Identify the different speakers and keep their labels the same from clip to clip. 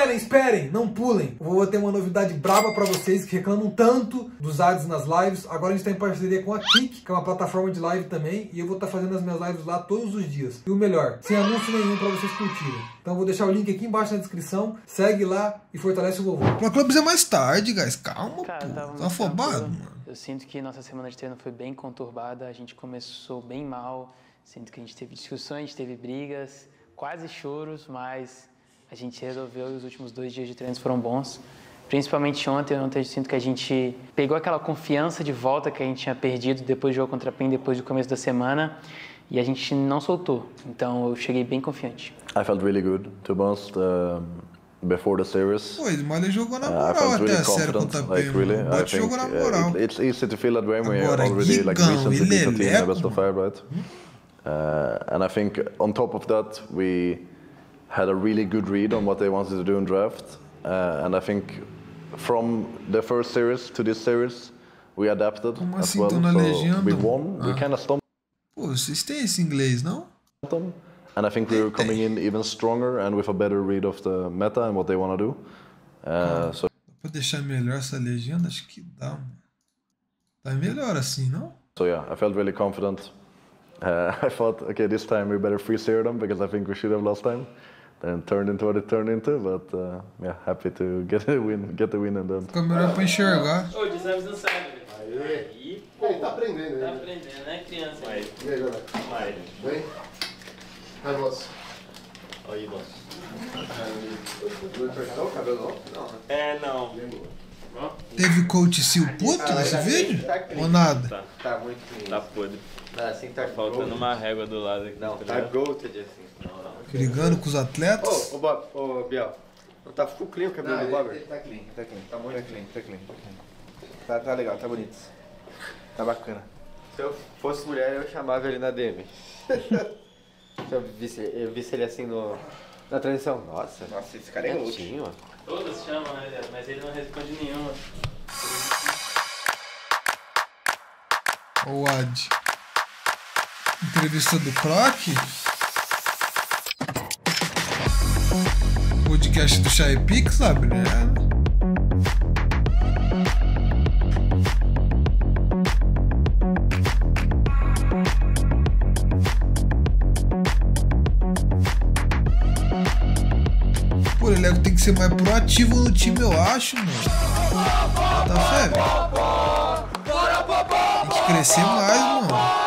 Speaker 1: esperem, não pulem. Eu vou ter uma novidade braba pra vocês que reclamam tanto dos ads nas lives. Agora a gente tá em parceria com a Kick, que é uma plataforma de live também, e eu vou estar fazendo as minhas lives lá todos os dias. E o melhor, sem anúncio nenhum pra vocês curtirem. Então eu vou deixar o link aqui embaixo na descrição, segue lá e fortalece o vovô. Pro Clubs é mais tarde, guys, calma,
Speaker 2: cara,
Speaker 1: pô. Tá afobado, mano.
Speaker 2: Eu sinto que nossa semana de treino foi bem conturbada, a gente começou bem mal, sinto que a gente teve discussões, teve brigas, quase choros, mas a gente resolveu e os últimos 2 dias de treinos foram bons. Principalmente ontem eu sinto que a gente pegou aquela confiança de volta que a gente tinha perdido depois do jogo contra a PEN, depois do começo da semana, e a gente não soltou. Então eu cheguei bem confiante.
Speaker 3: I felt really good, to be honest, before the series.
Speaker 1: Pô, ele jogou na moral até a série contra a PEN.
Speaker 3: Really,
Speaker 1: O Bot jogou na moral.
Speaker 3: It's easy to feel that way when
Speaker 1: Agora,
Speaker 3: you already like recently beat a team in the best of 5, right? And I think on top of that, we had a really good read on what they wanted to do in draft. And I think from the first series to this series, we adapted
Speaker 1: Como
Speaker 3: as
Speaker 1: assim,
Speaker 3: well.
Speaker 1: tô na
Speaker 3: So
Speaker 1: legenda?
Speaker 3: we won. We kind of stomped
Speaker 1: Pô, vocês têm esse inglês, não?
Speaker 3: them. And I think we were coming in even stronger and with a better read of the meta and what they want to do. So
Speaker 1: Dá pra deixar melhor essa legenda? Acho que dá, mano. Tá melhor assim, não?
Speaker 3: So yeah, I felt really confident. I thought, okay, this time we better 3-0 them because I think we should have last time. Then it turned into what it turned into, but yeah, happy to get the win and then.
Speaker 1: Fica melhor pra enxergar.
Speaker 2: Ô, de Zames não sabe, velho.
Speaker 4: Aí, pô, tá aprendendo,
Speaker 2: Tá
Speaker 4: né?
Speaker 2: aprendendo, né, criança?
Speaker 4: E aí, galera? Bem? Ai, moço.
Speaker 5: Aí, moço.
Speaker 4: Vou cortar o cabelo, não?
Speaker 5: Não.
Speaker 1: Teve coach Sil puto nesse vídeo? Ou nada?
Speaker 4: Tá muito clean.
Speaker 5: Tá podre.
Speaker 4: Não, assim tá
Speaker 5: Faltando uma régua do lado aqui.
Speaker 4: Não, tá
Speaker 5: ligado?
Speaker 4: goated assim.
Speaker 1: Brigando com os atletas?
Speaker 4: Ô, Bob, ô, Biel. Não tá full clean o cabelo do Bob?
Speaker 6: Tá clean. Tá muito clean. Tá legal, tá bonito. Tá bacana.
Speaker 4: Se eu fosse mulher, eu chamava ele na DM. Se eu visse ele assim na transição. Nossa,
Speaker 6: Esse cara é louco.
Speaker 4: quietinho, ó.
Speaker 2: Todos chamam, né, mas ele não responde nenhuma.
Speaker 1: Ou Ad? Entrevista do Croc? Podcast do Shy Pix, sabe, né? Pô, o Leleco tem que ser mais proativo no time, eu acho, mano. Tá fé, velho? Tem que crescer mais, mano.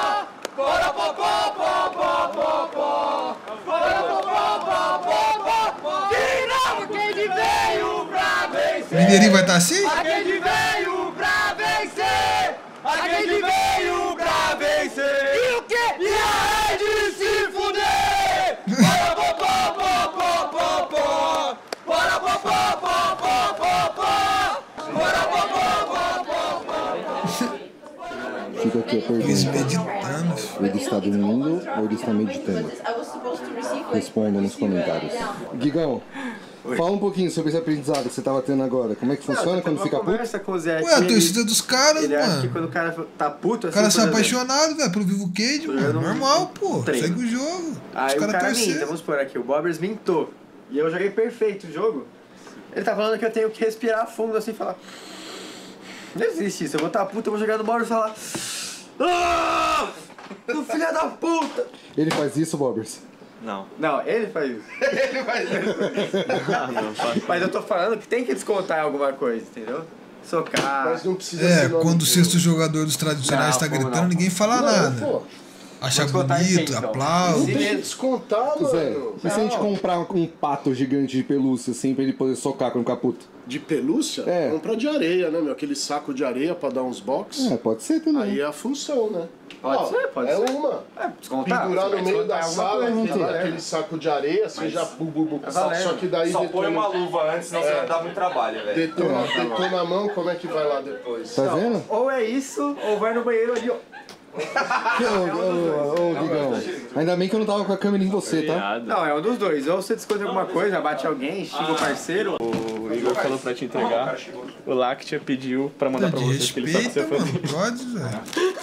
Speaker 1: Mineirinho vai estar assim?
Speaker 4: Aquele veio pra vencer! Aquele veio pra vencer! E o quê? E a Red se fuder! Bora, pó, pó, pó, pó, pó, pó! Bora, pó, pó, pó, pó, pó, pó! Bora, pó, pó, pó, pó, pó!
Speaker 7: Fica aqui a
Speaker 1: Eles
Speaker 7: pergunta.
Speaker 1: meditando.
Speaker 7: Ele está dormindo ou ele está meditando? Responda nos comentários. Guigão, fala um pouquinho sobre esse aprendizado que você estava tendo agora. Como é que funciona quando fica puto?
Speaker 4: Conversa com o Zé
Speaker 1: Ué, a torcida dos caras,
Speaker 4: ele acha que
Speaker 1: mano.
Speaker 4: quando o cara tá puto
Speaker 1: O
Speaker 4: assim...
Speaker 1: cara se
Speaker 4: por exemplo,
Speaker 1: apaixonado, velho, pelo Vivo Cage, mano.
Speaker 4: não-
Speaker 1: Normal, pô.
Speaker 4: treino.
Speaker 1: Segue o jogo. Os
Speaker 4: Aí o
Speaker 1: caras
Speaker 4: cara minta,
Speaker 1: torcer.
Speaker 4: vamos supor aqui, o Bobbers mintou. E eu joguei perfeito o jogo. Ele tá falando que eu tenho que respirar fundo assim e falar. Não existe isso, eu vou estar puto, eu vou jogar no Bobbers e falar. Ah! Tu filha da puta!
Speaker 7: Ele faz isso, Bobbers?
Speaker 5: Não.
Speaker 4: Não, ele faz isso. Ele faz isso.
Speaker 5: Não faço.
Speaker 4: Mas eu tô falando que tem que descontar alguma coisa, entendeu? Socar.
Speaker 6: Mas não precisa
Speaker 1: É,
Speaker 6: ser nome
Speaker 1: quando o
Speaker 6: dele.
Speaker 1: sexto jogador dos tradicionais
Speaker 4: Não,
Speaker 1: tá
Speaker 4: como
Speaker 1: gritando,
Speaker 4: não?
Speaker 1: ninguém fala nada.
Speaker 6: Pô,
Speaker 1: Acha
Speaker 4: Vou descontar em
Speaker 1: bonito,
Speaker 4: quem, então?
Speaker 1: aplaude.
Speaker 6: não tem que descontar,
Speaker 7: Zé,
Speaker 6: mano.
Speaker 7: e se a gente comprar um pato gigante de pelúcia, assim, pra ele poder socar quando ficar puto?
Speaker 6: De pelúcia?
Speaker 7: É.
Speaker 6: Compra de areia, né, meu? Aquele saco de areia pra dar uns box.
Speaker 7: É, pode ser também.
Speaker 6: Aí é a função, né?
Speaker 4: Pode
Speaker 6: Ó,
Speaker 4: ser, pode
Speaker 6: é
Speaker 4: ser.
Speaker 6: uma.
Speaker 4: É, descontar.
Speaker 6: Pendurar
Speaker 4: você
Speaker 6: no
Speaker 4: vai
Speaker 6: meio da
Speaker 4: descontar
Speaker 6: sala,
Speaker 4: alguma coisa,
Speaker 6: aquele
Speaker 4: valendo.
Speaker 6: saco de areia, você já
Speaker 4: valendo.
Speaker 6: só que daí
Speaker 5: Só põe uma
Speaker 6: detona,
Speaker 5: luva antes, senão você vai dar muito trabalho, velho.
Speaker 6: detona a mão, como é que vai lá depois?
Speaker 7: Tá vendo?
Speaker 4: Ou é isso, ou vai no banheiro ali, ó.
Speaker 7: Ô, Guigão, ainda bem que eu não tava com a câmera em você, tá?
Speaker 4: Não, é um dos dois. Ou você desconta alguma coisa, bate alguém, xinga o parceiro.
Speaker 8: O Igor falou pra te entregar. O Lactia pediu pra mandar pra
Speaker 1: De
Speaker 8: vocês que ele sabe que
Speaker 1: respeita,
Speaker 8: você
Speaker 1: mano.
Speaker 8: foi.
Speaker 1: Pode, velho.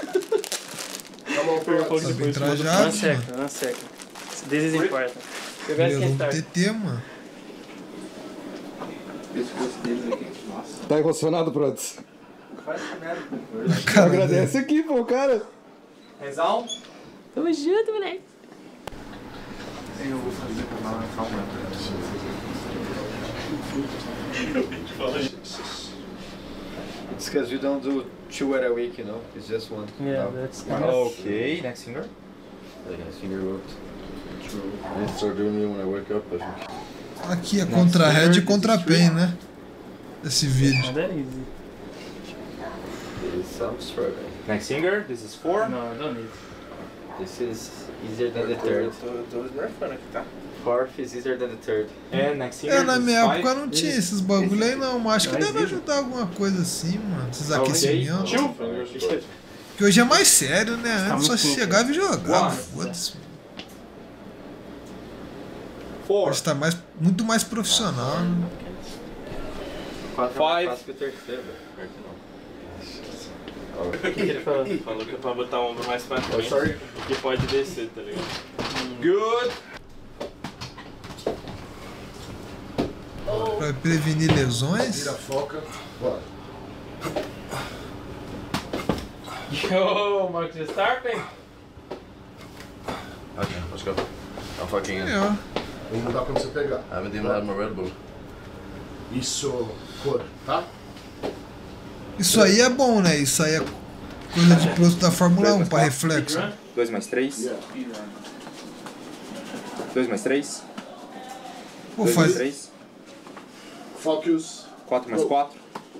Speaker 8: O Igor falou que
Speaker 1: Tá bem
Speaker 8: depois mandou pra
Speaker 1: trajado,
Speaker 8: você.
Speaker 1: mano.
Speaker 2: One second. This is important. You guys
Speaker 1: Ele
Speaker 2: can
Speaker 1: é um
Speaker 2: start.
Speaker 1: TT, mano.
Speaker 6: pescoço deles aqui. Nossa.
Speaker 7: Tá emocionado, Prods?
Speaker 6: Faz essa merda.
Speaker 7: Cara, agradece aqui, pô, cara.
Speaker 6: Rezão.
Speaker 2: Tamo junto, moleque.
Speaker 6: Eu vou fazer pra lá, calma.
Speaker 5: It's because you don't do 2 at a week, you know? It's just 1.
Speaker 2: Yeah,
Speaker 5: No.
Speaker 2: that's
Speaker 6: Ok, next finger.
Speaker 3: Yeah, finger worked. True. I start doing it when I wake up, I think.
Speaker 1: Aqui é contra Red e contra Pen, né? Esse vídeo.
Speaker 2: Not that easy.
Speaker 5: It's some struggling.
Speaker 6: Next finger, this is 4.
Speaker 2: No, I don't need.
Speaker 5: This is easier than the third.
Speaker 6: Tô nerfando aqui, tá?
Speaker 5: 4th is easier than the third.
Speaker 6: And next finger,
Speaker 1: É, na
Speaker 6: this is
Speaker 1: minha
Speaker 6: 5.
Speaker 1: época não tinha esses bagulho aí não, mas acho que deve ajudar alguma coisa assim, mano. Esses aquecimentos. Que hoje é mais sério, né? Antes só chegava e jogava, foda-se. Hoje tá muito mais profissional, né?
Speaker 5: 4
Speaker 6: Five.
Speaker 5: que o terceiro.
Speaker 8: O que ele falou? Falou que é pra botar o ombro mais pra frente, que pode descer, tá ligado?
Speaker 6: Good.
Speaker 1: Pra prevenir lesões.
Speaker 7: Vira a foca. Bora.
Speaker 2: Yo, Marcos Verstappen.
Speaker 3: Okay, let's go. I'm fucking in.
Speaker 1: É, ó.
Speaker 7: Vou mudar pra você pegar.
Speaker 3: I haven't even had my Red Bull.
Speaker 7: Isso, cor, tá?
Speaker 1: Isso aí é bom, né? Isso aí é coisa de piloto da Fórmula 1 pra reflexo.
Speaker 6: 2 mais 3. 2 mais 3.
Speaker 1: Pô,
Speaker 6: 2 mais
Speaker 1: faz.
Speaker 6: 3.
Speaker 7: Focus.
Speaker 6: 4 mais 4.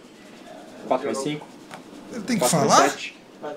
Speaker 6: 4 mais 5.
Speaker 1: Ele tem que
Speaker 6: 4 mais
Speaker 1: falar?
Speaker 6: 7.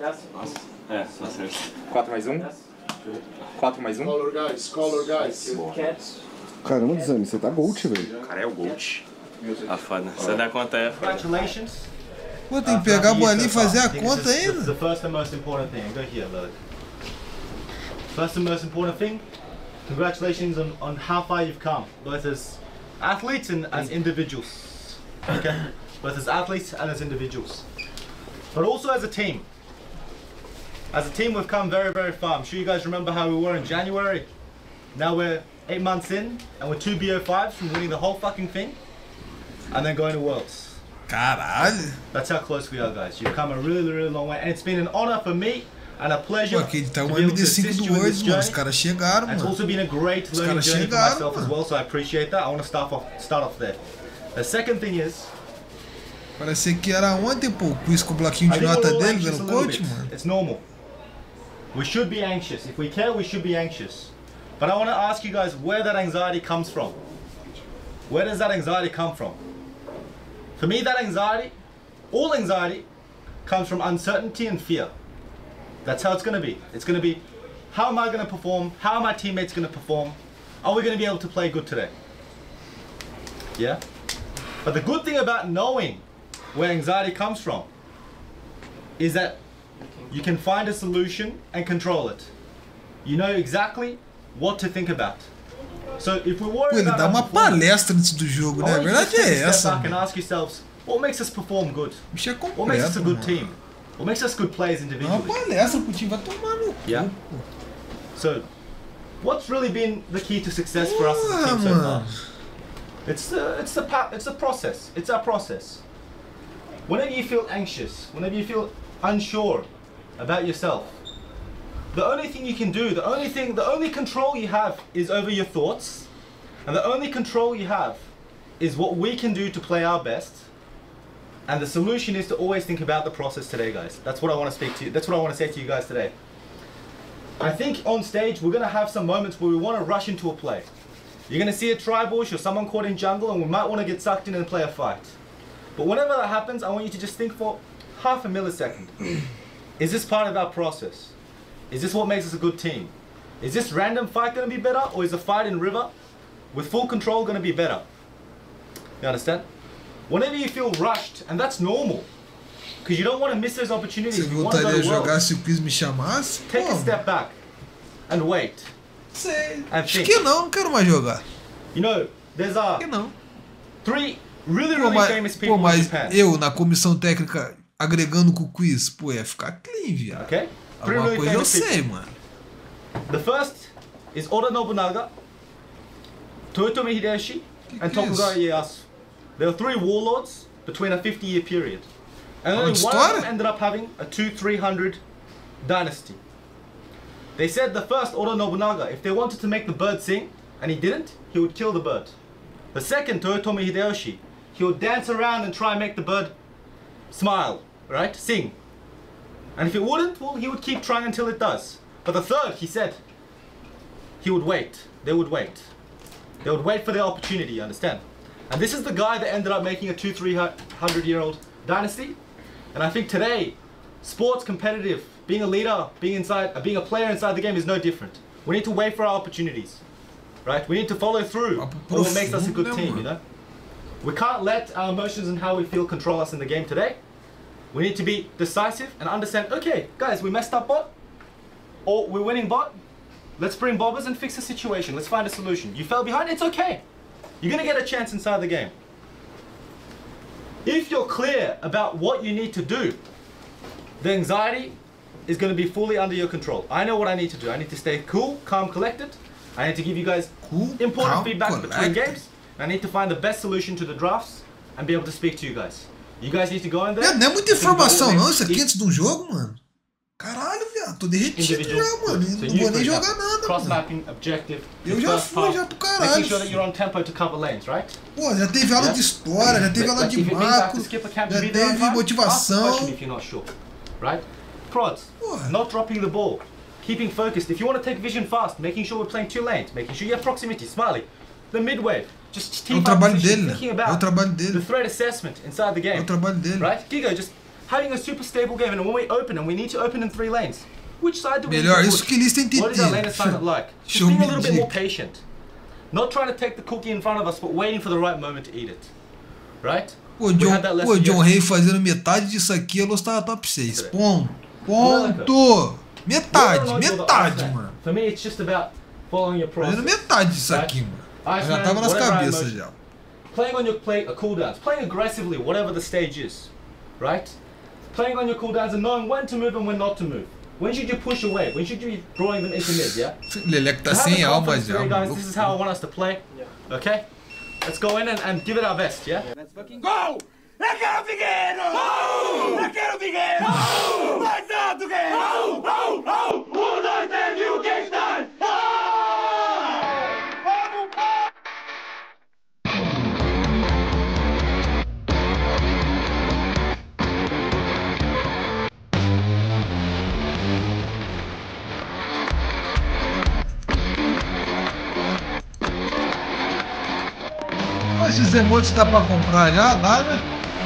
Speaker 8: É, só certo.
Speaker 6: 4 mais 1. 4 mais 1.
Speaker 7: Color guys, color guys. Caramba, Desame, você tá gold, velho.
Speaker 6: Cara, é o Gold.
Speaker 8: Ah, foda. Você dá conta é foda.
Speaker 9: Congratulations.
Speaker 1: Pô, tem que pegar a bolinha e fazer a
Speaker 9: I think
Speaker 1: conta
Speaker 9: this is
Speaker 1: ainda.
Speaker 9: the first and most important thing. Go here, look. First and most important thing, congratulations on how far you've come, both as athletes and as individuals. Okay? Both as athletes and as individuals. But also as a team. As a team, we've come very, very far. I'm sure you guys remember how we were in January. Now we're 8 months in, and we're 2 BO5s from winning the whole fucking thing, and then going to Worlds.
Speaker 1: Caralho.
Speaker 9: That's how close we are, guys. You've come a really, really long way, and it's been an honor for me and a pleasure
Speaker 1: Pô, aqui tá
Speaker 9: to
Speaker 1: um
Speaker 9: be able to
Speaker 1: MD5
Speaker 9: assist
Speaker 1: do
Speaker 9: you in
Speaker 1: Worlds,
Speaker 9: this
Speaker 1: mano. Os
Speaker 9: journey.
Speaker 1: caras chegaram,
Speaker 9: And it's
Speaker 1: mano.
Speaker 9: also been a great
Speaker 1: Os
Speaker 9: learning
Speaker 1: caras
Speaker 9: journey for
Speaker 1: chegaram,
Speaker 9: myself as
Speaker 1: mano.
Speaker 9: well, so I appreciate that. I want to start off there. The second thing is,
Speaker 1: Parecia que era ontem, pô, o quiz com o bloquinho
Speaker 9: I
Speaker 1: de
Speaker 9: think
Speaker 1: nota
Speaker 9: we're all
Speaker 1: dele,
Speaker 9: anxious a
Speaker 1: dando
Speaker 9: little
Speaker 1: coach,
Speaker 9: bit.
Speaker 1: mano.
Speaker 9: It's normal. We should be anxious. If we care, we should be anxious. But I want to ask you guys where that anxiety comes from. Where does that anxiety come from? For me, that anxiety, all anxiety, comes from uncertainty and fear. That's how it's going to be. It's going to be, how am I going to perform? How are my teammates going to perform? Are we going to be able to play good today? Yeah? But the good thing about knowing where anxiety comes from is that you can find a solution and control it. You know exactly what to think about. So if we worry
Speaker 1: Pô, ele
Speaker 9: about
Speaker 1: dá
Speaker 9: our
Speaker 1: uma
Speaker 9: performance,
Speaker 1: palestra antes do jogo,
Speaker 9: I
Speaker 1: né? A
Speaker 9: want you to
Speaker 1: verdade
Speaker 9: just take
Speaker 1: é
Speaker 9: a step
Speaker 1: essa,
Speaker 9: back and
Speaker 1: mano.
Speaker 9: ask yourselves, what makes us perform good?
Speaker 1: O bicho é
Speaker 9: What makes us a
Speaker 1: completo,
Speaker 9: good
Speaker 1: mano.
Speaker 9: team? What makes us good players
Speaker 1: É uma
Speaker 9: individually?
Speaker 1: palestra pro time, vai tomar no cu,
Speaker 9: Yeah.
Speaker 1: pô.
Speaker 9: So, what's really been the key to success for us as a
Speaker 1: Porra,
Speaker 9: team so far?
Speaker 1: mano.
Speaker 9: It's the process. It's our process. Whenever you feel anxious, whenever you feel unsure about yourself, the only thing you can do, the only control you have is over your thoughts, and the only control you have is what we can do to play our best. And the solution is to always think about the process today, guys. That's what I want to speak to you. That's what I want to say to you guys today. I think on stage we're gonna have some moments where we want to rush into a play. You're gonna see a tri-bush or someone caught in jungle, and we might want to get sucked in and play a fight. But whenever that happens, I want you to just think for half a millisecond. Is this part of our process? Is this what makes us a good team? Is this random fight going to be better, or is a fight in river with full control going to be better? You understand? Whenever you feel rushed, and that's normal, because you don't want to miss those opportunities.
Speaker 1: Você
Speaker 9: You want to
Speaker 1: voltaria a
Speaker 9: go to
Speaker 1: jogar
Speaker 9: world.
Speaker 1: se o quiz me chamasse?
Speaker 9: Take a
Speaker 1: Pô,
Speaker 9: step back and wait.
Speaker 1: sei.
Speaker 9: And
Speaker 1: Acho
Speaker 9: think.
Speaker 1: que não quero mais jogar.
Speaker 9: You know, there's
Speaker 1: Acho que não.
Speaker 9: 3 really,
Speaker 1: Pô,
Speaker 9: really
Speaker 1: mas,
Speaker 9: famous
Speaker 1: pô,
Speaker 9: people in
Speaker 1: mas
Speaker 9: Japan.
Speaker 1: eu, na comissão técnica, agregando com o quiz, pô, ia ficar clean, viado.
Speaker 9: Okay? 3
Speaker 1: Alguma
Speaker 9: really
Speaker 1: coisa eu
Speaker 9: famous people.
Speaker 1: sei, mano.
Speaker 9: The first is Oda Nobunaga, Toyotomi Hideyoshi, and
Speaker 1: que é isso?
Speaker 9: Tokugawa Ieyasu. There were 3 warlords between a 50-year period. And only one of them ended up having a 200-300 dynasty. They said the first Oda Nobunaga, if they wanted to make the bird sing, and he didn't, he would kill the bird. The second, Toyotomi Hideyoshi, he would dance around and try and make the bird smile, right? Sing. And if it wouldn't, well, he would keep trying until it does. But the third, he said, he would wait. They would wait. They would wait for their opportunity, you understand? And this is the guy that ended up making a 200-300-year-old dynasty. And I think today, sports competitive, being a leader, being a player inside the game is no different. We need to wait for our opportunities, right? We need to follow through on what makes us a good team, you know? We can't let our emotions and how we feel control us in the game today. We need to be decisive and understand, okay, guys, we messed up bot, or we're winning bot. Let's bring bobbers and fix the situation. Let's find a solution. You fell behind, it's okay. You're gonna get a chance inside the game. If you're clear about what you need to do, the anxiety is going to be fully under your control. I know what I need to do. I need to stay cool, calm, collected. I need to give you guys important feedback between games. I need to find the best solution to the drafts and be able to speak to you guys. You guys need to go in there.
Speaker 1: Não é muita informação não, isso aqui antes de um jogo, mano. Caralho, viado, tô derretido já, mano. Não vou nem jogar nada,
Speaker 9: cross-mapping objective.
Speaker 1: Eu já fui já pro caralho.
Speaker 9: Making sure that you're on tempo to cover lanes, right?
Speaker 1: Pô, já teve aula de história, já teve aula de macro, já teve motivação.
Speaker 9: If you're not sure, right? Prods, not dropping the ball, keeping focused. If you want to take vision fast, making sure we're playing 2 lanes, making sure you have proximity, Smiley, the mid-wave, just team thinking about the threat assessment inside the game, right? Gigo, just having a super stable game, and when we open, and we need to open in 3 lanes, which side do we
Speaker 1: Melhor isso que eles têm que
Speaker 9: What is our lane assignment like? Just being a little bit more patient. Not trying to take the cookie in front of us, but waiting for the right moment to eat it. Right?
Speaker 1: O John Hay fazendo metade disso aqui, eu estava top 6. Ponto. Metade, mano.
Speaker 9: For me, it's just about following your process.
Speaker 1: Fazendo metade disso aqui, mano. Já tava nas cabeças já.
Speaker 9: Playing on your cooldowns, playing aggressively, whatever the stage is, right? Playing on your cooldowns and knowing when to move and when not to move. When should you push away? When should you be drawing them into mid, yeah?
Speaker 1: Leleco tá sem alma já.
Speaker 9: Guys, this is how I want us to play, okay? Let's go in and give it our best, yeah? Let's fucking go! Eu quero Figueiro! Eu quero Figueiro! Mais alto, Guerreiro! 1, 2, 3, e o que está?
Speaker 1: Esses emotes dá pra comprar já? Dá, né?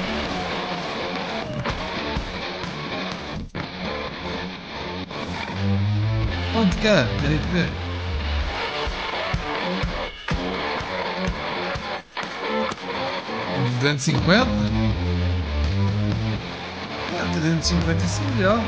Speaker 1: Quanto que é? Peraí, ver. $250? É, 350 é melhor.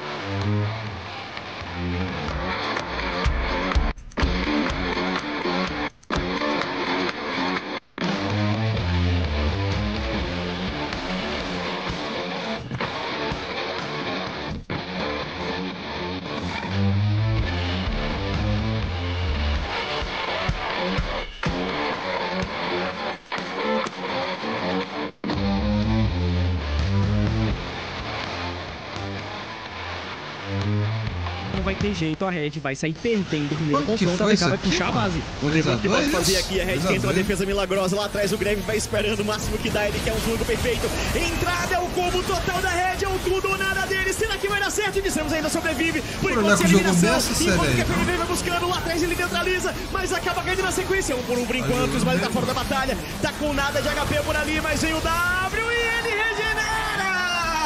Speaker 10: Vai ter jeito, a Red vai sair perdendo o primeiro confronto, a DK vai puxar a base.
Speaker 11: O drible que pode fazer aqui, a Red tenta uma defesa milagrosa lá atrás, o Greve vai esperando o máximo que dá, ele quer um jogo perfeito. Entrada é o combo total da Red, é o tudo ou nada dele, será que vai dar certo? Dissemos ainda sobrevive, por enquanto sem eliminação, enquanto que a PNV vai buscando, lá atrás ele neutraliza, mas acaba caindo na sequência, 1 por 1 por enquanto, o Smiley tá fora da batalha, tá com nada de HP por ali, mas vem o W e ele regenera!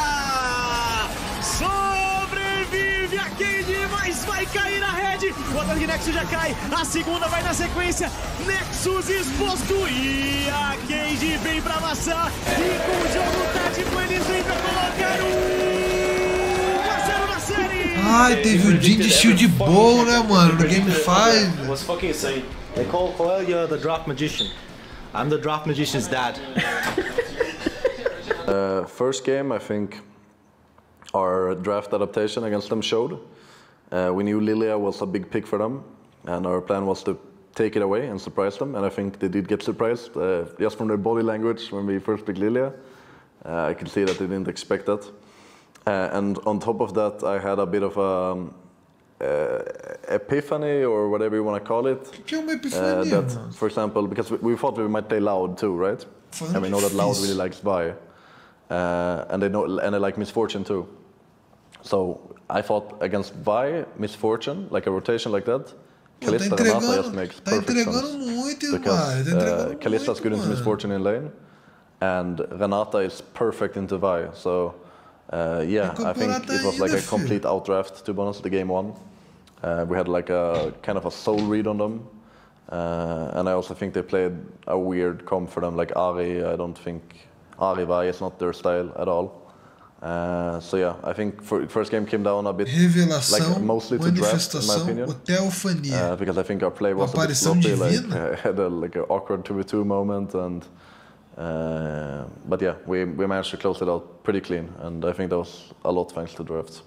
Speaker 11: Sobrevive a Cade, mas vai cair a Red, o ataque de Nexus já cai, a segunda vai na sequência, Nexus exposto e a Cade vem pra amassar, e com o jogo tático eles vêm pra colocar 1 a 0 na série.
Speaker 1: Ai, teve o Jin de Shield Bowl, né, mano, no Game 5.
Speaker 9: Was fucking insane. They call Coelho the Draft Magician. I'm the Draft Magician's dad.
Speaker 3: First game, I think our draft adaptation against them showed. We knew Lilia was a big pick for them, and our plan was to take it away and surprise them, and I think they did get surprised. Just from their body language when we first picked Lilia, I could see that they didn't expect that. And on top of that, I had a bit of epiphany, or whatever you want to call it. That, for example, because we thought we might play Loud too, right? And we know that Loud really likes Vi, and they like Misfortune too. So I thought against Vi, Misfortune, like a rotation like that, Kalista Renata just makes perfect sense. Because Kalista's good into Misfortune in lane, and Renata is perfect into Vi. So yeah, I think it was like a complete outdraft, to be honest, the game one. We had like a kind of a soul read on them. And I also think they played a weird comp for them, like Ahri. I don't think Ahri Vi is not their style at all. So yeah, I think first game came down a bit, like mostly to draft, in my opinion. Because I think our play was a bit sloppy, like had like an awkward 2v2 moment, and but yeah, we managed to close it out pretty clean, and I think that was a lot thanks to draft.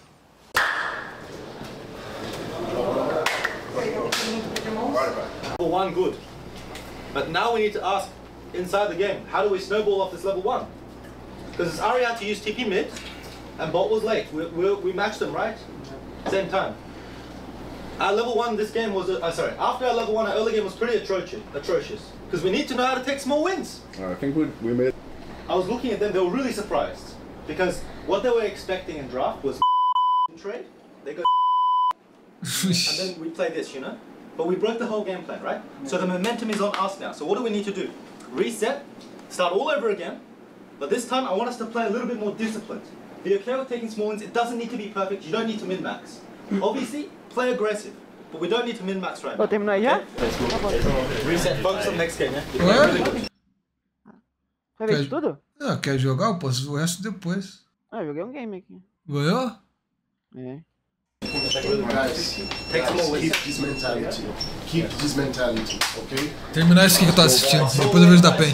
Speaker 9: Level 1 good, but now we need to ask inside the game, how do we snowball off this level 1? Because Ahri had to use TP mid, and bot was late. We matched them, right? Same time. Our level 1 this game was, after our level 1, our early game was pretty atrocious. Because we need to know how to take small wins.
Speaker 3: I think we made...
Speaker 9: I was looking at them, they were really surprised. Because what they were expecting in draft was trade. They go and then we play this, you know? But we broke the whole game plan, right? So the momentum is on us now. So what do we need to do? Reset, start all over again. But this time, I want us to play a little bit more disciplined. Be okay with taking small wins. It doesn't need to be perfect. You don't need to min-max. Obviously, play aggressive. But we don't need to min-max right now.
Speaker 12: Terminou aí já?
Speaker 9: Reset, focus on next game, né?
Speaker 12: Vai ver de tudo?
Speaker 1: Não, quer jogar? Eu posso ver o resto depois.
Speaker 12: Ah, eu joguei um game aqui.
Speaker 1: Ganhou?
Speaker 12: É.
Speaker 13: Keep this mentality. Keep this mentality, okay?
Speaker 1: Terminar isso aqui que eu tô assistindo. Depois eu vejo da PEN.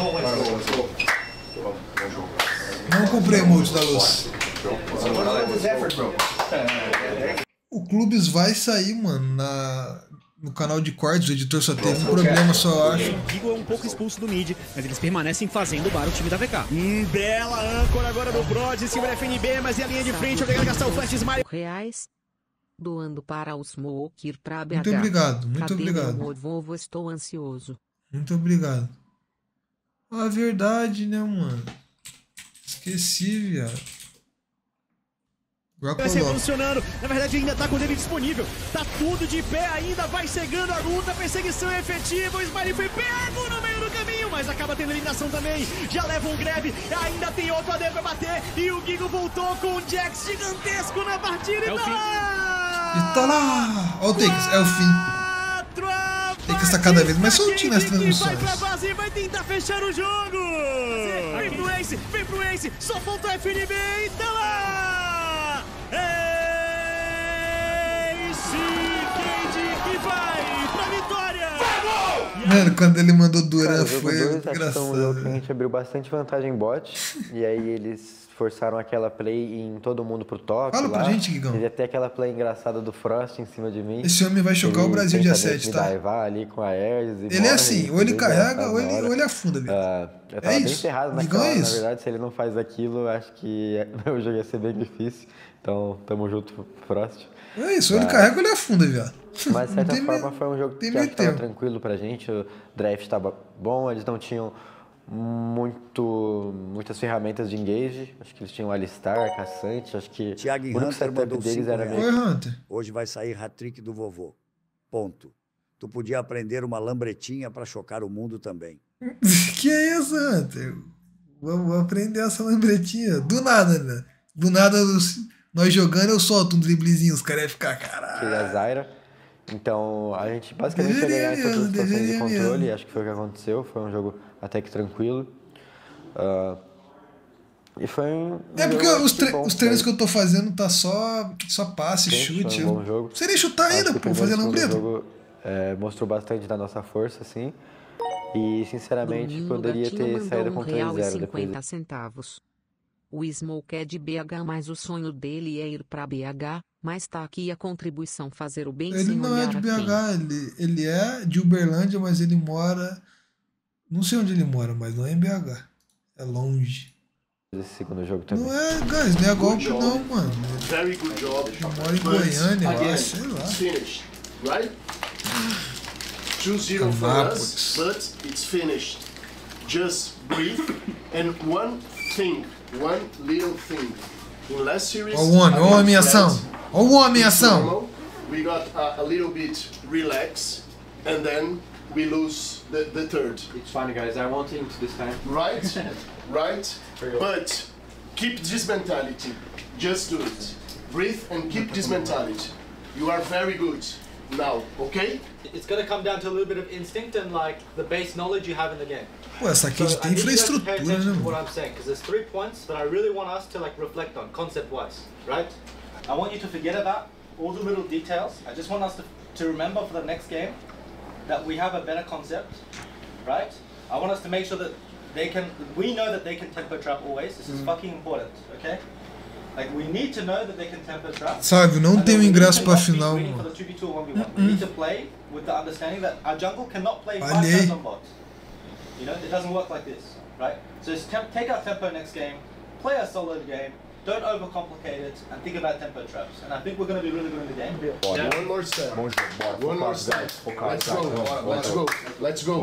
Speaker 1: Não comprei o emote da luz. O Clubes vai sair, mano, no canal de cortes. O editor só teve um problema, só eu acho.
Speaker 11: O Gigo é um pouco expulso do mid, mas eles permanecem fazendo bar o time da VK. Bela âncora agora do Brod em cima da FNB, mas é a linha de frente, obrigado a gastar o flash smile.
Speaker 14: Reais. Doando para o Smoker para BH.
Speaker 1: Muito obrigado, muito obrigado.
Speaker 14: Vovô, estou ansioso.
Speaker 1: Muito obrigado. A verdade, né, mano? Esqueci, viado.
Speaker 11: Vai se revolucionando, na verdade ainda tá com o dele disponível. Tá tudo de pé ainda, vai chegando a luta, perseguição é efetiva. O Smiley foi pego no meio do caminho, mas acaba tendo eliminação também. Já leva um grab, ainda tem outro AD pra bater. E o Gigo voltou com um Jax gigantesco na partida.
Speaker 1: É o fim. E tá lá! Ó o Takes, é o fim. Takes tá cada vez mais soltinho nas transmissões.
Speaker 11: Vai pra base e vai tentar fechar o jogo. Vem pro Ace, só falta o FNB e tá lá! Ace que vai pra vitória!
Speaker 1: Mano, quando ele mandou Duran foi
Speaker 15: engraçado. Um jogo que a gente abriu bastante vantagem em bot, e aí eles forçaram aquela play em todo mundo pro top.
Speaker 1: Fala pra gente, Gigão.
Speaker 15: Teve até aquela play engraçada do Frost em cima de mim.
Speaker 1: Esse homem vai chocar o Brasil dia 7, tá?
Speaker 15: Ali com a Ares e
Speaker 1: ele é assim, ou ele carrega ou ele afunda, velho.
Speaker 15: Eu tava bem ferrado naquela hora, na verdade, se ele não faz aquilo, eu acho que o jogo ia ser bem difícil. Então, tamo junto, Frost.
Speaker 1: É isso, ou ele carrega ou ele afunda, viado.
Speaker 15: Mas, de certa forma, foi um jogo que acho que tava tranquilo pra gente. O draft tava bom, eles não tinham muitas ferramentas de engage. Acho que eles tinham Alistar, Caçante. Acho que
Speaker 16: Thiago
Speaker 15: o único setup deles era
Speaker 1: meio...
Speaker 16: Hoje vai sair hat-trick do vovô. Ponto. Tu podia aprender uma lambretinha pra chocar o mundo também.
Speaker 1: Que é isso, Hunter? Vou aprender essa lambretinha. Do nada, né? Do nada, nós jogando, eu solto um driblezinho. Os caras iam ficar, caralho.
Speaker 15: Que é a Zyra. Então, a gente basicamente ia ganhar em todas as situações de controle. Acho que foi o que aconteceu. Foi um jogo até que tranquilo. E foi um
Speaker 1: porque os treinos que eu tô fazendo tá só passe, chute.
Speaker 15: Foi um bom jogo.
Speaker 1: Você nem chutar ainda, pô, fazer lambreta.
Speaker 15: O jogo mostrou bastante da nossa força, assim. E, sinceramente, poderia ter saído com 3-0 depois.
Speaker 14: O Smoke é de BH, mas o sonho dele é ir pra BH, mas tá aqui a contribuição fazer o bem
Speaker 17: Ele
Speaker 14: sem
Speaker 17: não é
Speaker 14: olhar
Speaker 17: de
Speaker 14: a
Speaker 17: BH, ele é de Uberlândia, mas ele mora... Não sei onde ele mora, mas não é em BH. É longe.
Speaker 15: Esse segundo jogo também.
Speaker 17: Não é, guys, não é golpe não, mano.
Speaker 13: Very good job.
Speaker 17: Ele mora em Goiânia, eu acho, sei lá.
Speaker 13: It's finished, right? 2-0 for us, but it's finished. Just breathe. And one little thing. In last series,
Speaker 17: Ó o homem, ó o homem em ação. Ó o homem em ação.
Speaker 13: We got a little bit relaxed, and then we lose the third.
Speaker 5: It's fine, guys. I won't think this time.
Speaker 13: Right? Right? But keep this mentality. Just do it. Breathe and keep this mentality. You are very good now, okay?
Speaker 18: It's going to come down to a little bit of instinct and like the base knowledge you have in the game.
Speaker 17: Pô, essa aqui tem infraestrutura, né, mano?
Speaker 18: What I'm saying, because there's 3 points that I really want us to like reflect on concept-wise, right? I want you to forget about all the little details. I just want us to remember for the next game that we have a better concept, right? I want us to make sure that we know that they can tempo trap always. This is fucking important, okay? Like we need to know that they can tempo trap.
Speaker 17: Sabe, não tem ingresso pra final,
Speaker 18: mano. We need to play with the understanding that our jungle cannot play 5 times on bot. You know, it doesn't work like this, right? So just take our tempo next game, play a solid game, don't overcomplicate it, and think about tempo traps. And I think we're going to be really good in the game.
Speaker 13: Yeah. One more step. One more step. Let's go. Let's go. Let's go.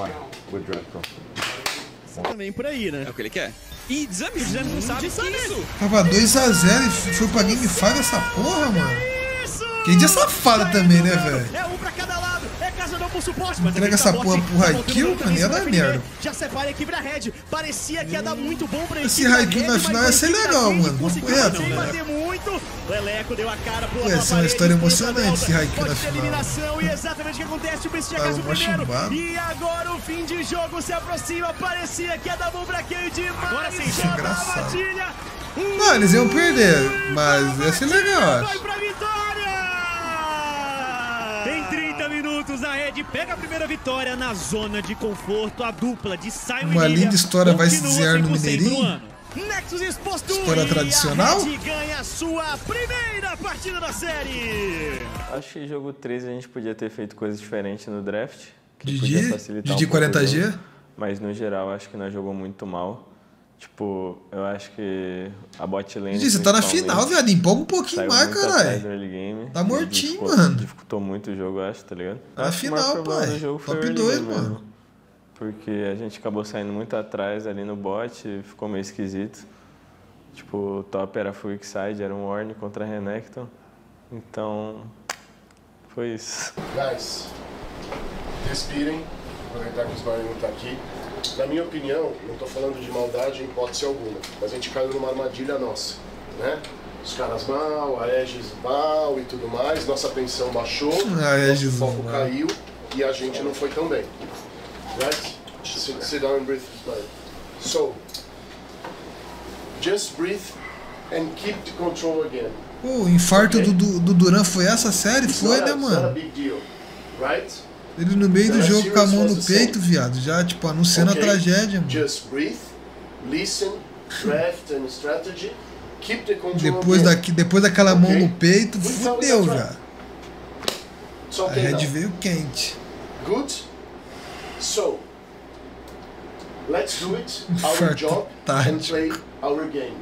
Speaker 11: Também por aí, né?
Speaker 19: É o que ele quer. E Desame não sabe disso.
Speaker 17: Tava 2-0 e foi pra Game 5 essa porra, mano. Que dia safado também, né, velho?
Speaker 11: É um pra cada lado, é casa não por suporte, mas
Speaker 17: entrega essa porra pro Haikyuu, mano, ia dar merda.
Speaker 11: Já separa a equipe da Red, parecia que ia dar muito bom pra
Speaker 17: esse Haikyuu na final ia ser legal, mano. Correto,
Speaker 11: muito. O Eleco deu a cara pro
Speaker 17: ia ser uma história emocionante esse Haikyuu na final.
Speaker 11: Eliminação, e exatamente o que acontece, o Beast casa o primeiro. E agora o fim de jogo se aproxima, parecia que ia dar bom pra quem demais. Agora sim,
Speaker 17: engraçado. Não, eles iam perder, mas ia ser legal, acho.
Speaker 11: Em 30 minutos, a Red pega a primeira vitória na zona de conforto. A dupla de Sion
Speaker 17: uma linda história vai se desenhar no Mineirinho.
Speaker 11: Nexus exposto,
Speaker 17: história tradicional.
Speaker 11: E a Red ganha a sua primeira partida da série.
Speaker 20: Acho que jogo 13 a gente podia ter feito coisas diferentes no draft.
Speaker 17: Didi 40G?
Speaker 20: Mas no geral, acho que nós jogamos muito mal. Tipo, eu acho que a bot lane...
Speaker 17: Didi, você tá na final, viado. Empolga um pouquinho mais, caralho. Tá mortinho, mano.
Speaker 20: Dificultou muito o jogo, eu acho, tá ligado?
Speaker 17: Tá na final, pai. Top 2, mano.
Speaker 20: Porque a gente acabou saindo muito atrás ali no bot e ficou meio esquisito. Tipo, o top era full side, era um Warn contra a Renekton. Então, foi isso.
Speaker 13: Guys, respirem. Aproveitar que os Barney não tá aqui. Na minha opinião, não estou falando de maldade em hipótese alguma, mas a gente caiu numa armadilha nossa, né? Os caras mal, a Aegis mal e tudo mais, nossa tensão baixou, nosso foco caiu e a gente não foi tão bem. Right? Sit down and breathe. So, just breathe and keep the control again.
Speaker 17: O infarto do Duran foi essa série? Foi, né, mano?
Speaker 13: Not a big deal, right?
Speaker 17: Ele no meio do jogo com a mão no peito, viado, já, tipo, anunciando a tragédia, mano.
Speaker 13: Just breathe, listen, draft and strategy, keep the control.
Speaker 17: Depois daquela mão no peito, fudeu já. A Red veio quente.
Speaker 13: Good. So, let's do it, our job, and play our game.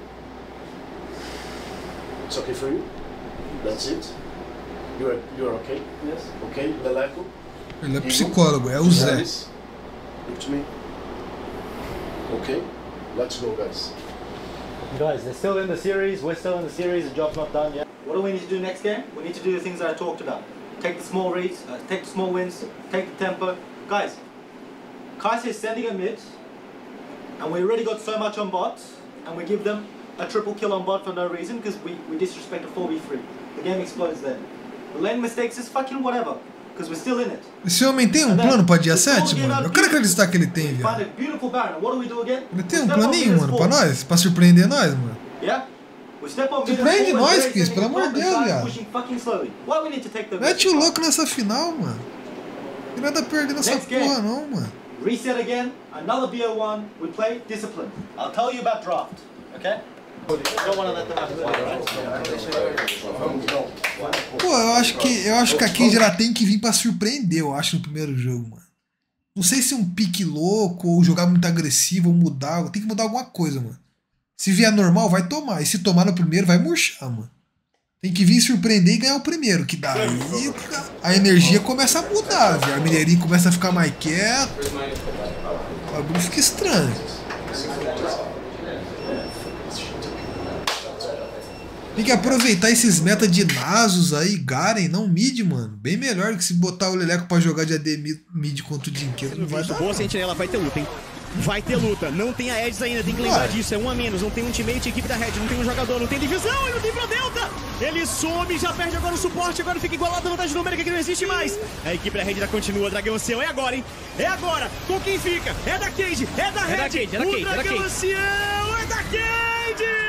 Speaker 13: It's okay for you? That's it? You're okay? Yes. Okay, Leleco?
Speaker 17: Ele é psicólogo, é o Zé.
Speaker 13: Look to me. Okay, let's go, guys.
Speaker 18: Guys, they're still in the series, we're still in the series, the job's not done yet. What do we need to do next game? We need to do the things that I talked about. Take the small reads, take the small wins, take the tempo. Guys, Kai'Sa is sending a mid, and we already got so much on bot, and we give them a triple kill on bot for no reason, because we disrespect a 4v3. The game explodes then. The lane mistakes is fucking whatever.
Speaker 17: Esse homem tem um plano pra dia 7, mano? Eu quero acreditar que ele tem, viado. Ele tem um planinho, mano, pra nós? Pra surpreender nós, mano? Surpreende nós, Chris, pelo amor de Deus, viado. Mete o louco nessa final, mano. Não vai dar perder nessa porra, não, mano.
Speaker 18: Reset again, another BO1, we play discipline. I'll tell you about draft. Okay?
Speaker 17: Pô, eu acho que a Cade ela tem que vir pra surpreender, eu acho, no primeiro jogo, mano. Não sei se é um pique louco, ou jogar muito agressivo, ou mudar. Tem que mudar alguma coisa, mano. Se vier normal, vai tomar. E se tomar no primeiro, vai murchar, mano. Tem que vir surpreender e ganhar o primeiro, que daí a energia começa a mudar, viu? A Mineirinho começa a ficar mais quieto. O bagulho fica estranho. Tem que aproveitar esses meta de Nasus aí, Garen, não mid, mano. Bem melhor que se botar o Leleco pra jogar de AD mid contra o Dinquedo. Não vai dar.
Speaker 11: Boa Sentinela, vai ter luta, hein? Vai ter luta. Não tem a Edge ainda, tem que lembrar disso. É um a menos, não tem um teammate, equipe da Red, não tem um jogador, não tem divisão, e não tem pra Delta. Ele some, já perde agora o suporte, agora fica igualado a vantagem numérica que não existe mais. A equipe da Red ainda continua, Dragão Ancião, é agora, hein? É agora, com quem fica? É da Cade, é da Red. O Dragão Ancião é da Cade.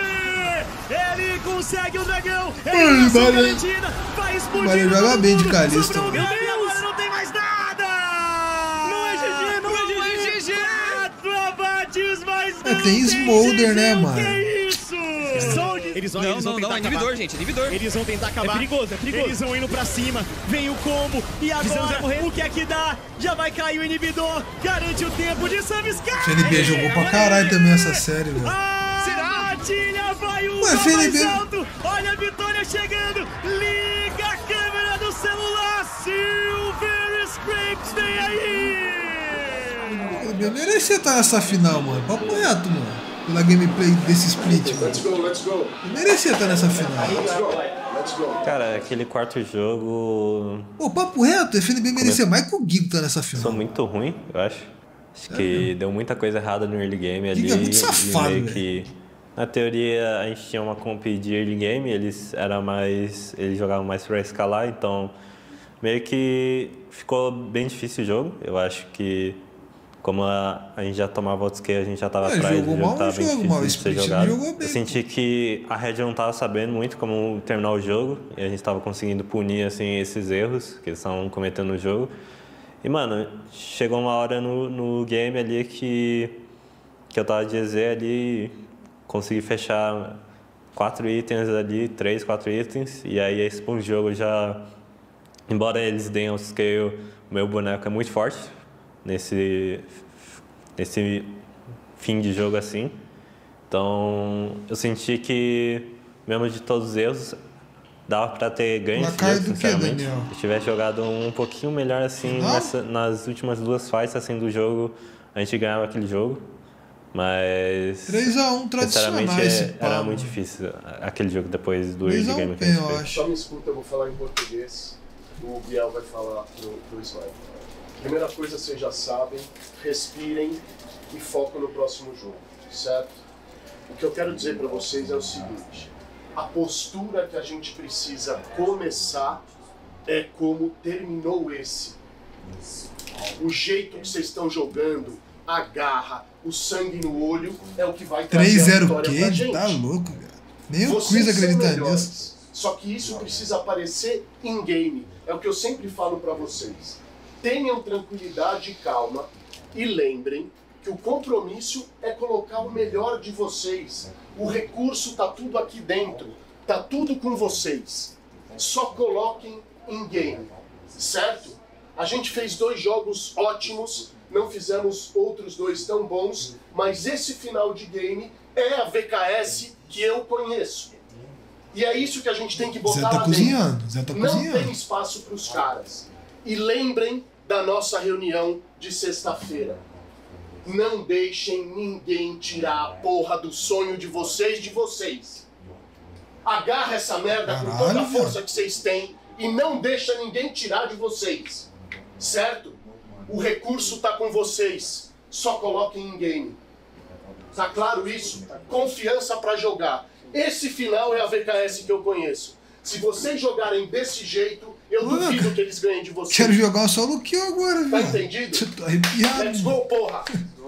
Speaker 11: Ele consegue o dragão, ele garantida, vai explodir.
Speaker 17: Mas ele joga bem de Calista.
Speaker 11: Agora não tem mais nada. Não é GG, não é GG. 4 abates, mas não
Speaker 17: tem Smolder, né, mano?
Speaker 11: Que isso? Eles vão tentar
Speaker 19: inibidor, gente, inibidor.
Speaker 11: Eles vão tentar acabar.
Speaker 19: É perigoso.
Speaker 11: Eles vão indo pra cima, vem o combo, e agora o que é que dá? Já vai cair o inibidor, garante o tempo de Samsky.
Speaker 17: FNB jogou pra caralho também essa série, velho.
Speaker 11: Será? Vai o mais alto. Olha a vitória chegando. Liga a câmera do celular. Silver Scrapes vem aí.
Speaker 17: Eu merecia estar nessa final, mano. Papo reto, mano. Pela gameplay desse split, mano.
Speaker 13: Let's go.
Speaker 17: Eu merecia estar nessa final.
Speaker 13: Let's go.
Speaker 20: Cara, aquele quarto jogo...
Speaker 17: Pô, papo reto. O FNB merecia mais que o Gigo estar nessa final.
Speaker 20: Sou muito ruim, eu acho. Acho que deu muita coisa errada no early game ali.
Speaker 17: Gigo é muito safado,
Speaker 20: meio que... Na teoria, a gente tinha uma comp de early game, eles jogavam mais pra escalar, então meio que ficou bem difícil o jogo. Eu acho que, como a gente já tomava outscale, a gente já tava atrás, o jogo tava bem difícil de ser jogado. Eu senti que a Red não tava sabendo muito como terminar o jogo, e a gente tava conseguindo punir assim, esses erros que eles estavam cometendo no jogo. E, mano, chegou uma hora no game ali que eu tava de EZ ali... Consegui fechar 4 itens ali, 3, 4 itens, e aí esse ponto de jogo já, embora eles deem o scale, o meu boneco é muito forte nesse fim de jogo assim. Então eu senti que, mesmo de todos os erros, dava pra ter ganho esse jogo, sinceramente. Se tivesse jogado um pouquinho melhor assim nas últimas 2 fights assim, do jogo, a gente ganhava aquele jogo. Mas
Speaker 17: 3-1 tradicional
Speaker 13: era
Speaker 20: muito difícil aquele jogo depois do early game que a gente fez.
Speaker 13: Só me escuta, eu vou falar em português. O Biel vai falar pro slide. Primeira coisa, vocês já sabem, respirem e foco no próximo jogo, certo? O que eu quero dizer para vocês é o seguinte: a postura que a gente precisa começar é como terminou esse. O jeito que vocês estão jogando, a garra, o sangue no olho é o que vai trazer a vitória pra gente.
Speaker 17: Tá louco, cara. Nem o Quiz acredita nisso.
Speaker 13: Só que isso precisa aparecer em game. É o que eu sempre falo pra vocês. Tenham tranquilidade e calma e lembrem que o compromisso é colocar o melhor de vocês. O recurso tá tudo aqui dentro. Tá tudo com vocês. Só coloquem em game. Certo? A gente fez 2 jogos ótimos. Não fizemos outros 2 tão bons, mas esse final de game é a VKS que eu conheço. E é isso que a gente tem que botar lá dentro.
Speaker 17: Zé tá
Speaker 13: não
Speaker 17: cozinhando.
Speaker 13: Tem espaço para os caras. E lembrem da nossa reunião de sexta-feira. Não deixem ninguém tirar a porra do sonho de vocês. Agarra essa merda com toda a força que vocês têm e não deixa ninguém tirar de vocês. Certo? O recurso tá com vocês. Só coloquem em game. Tá claro isso? Confiança pra jogar. Esse final é a VKS que eu conheço. Se vocês jogarem desse jeito, eu duvido que eles ganhem de vocês.
Speaker 17: Quero jogar um solo kill agora, velho.
Speaker 13: Tá entendido?
Speaker 17: Você tá arrepiado.
Speaker 13: Let's go, porra!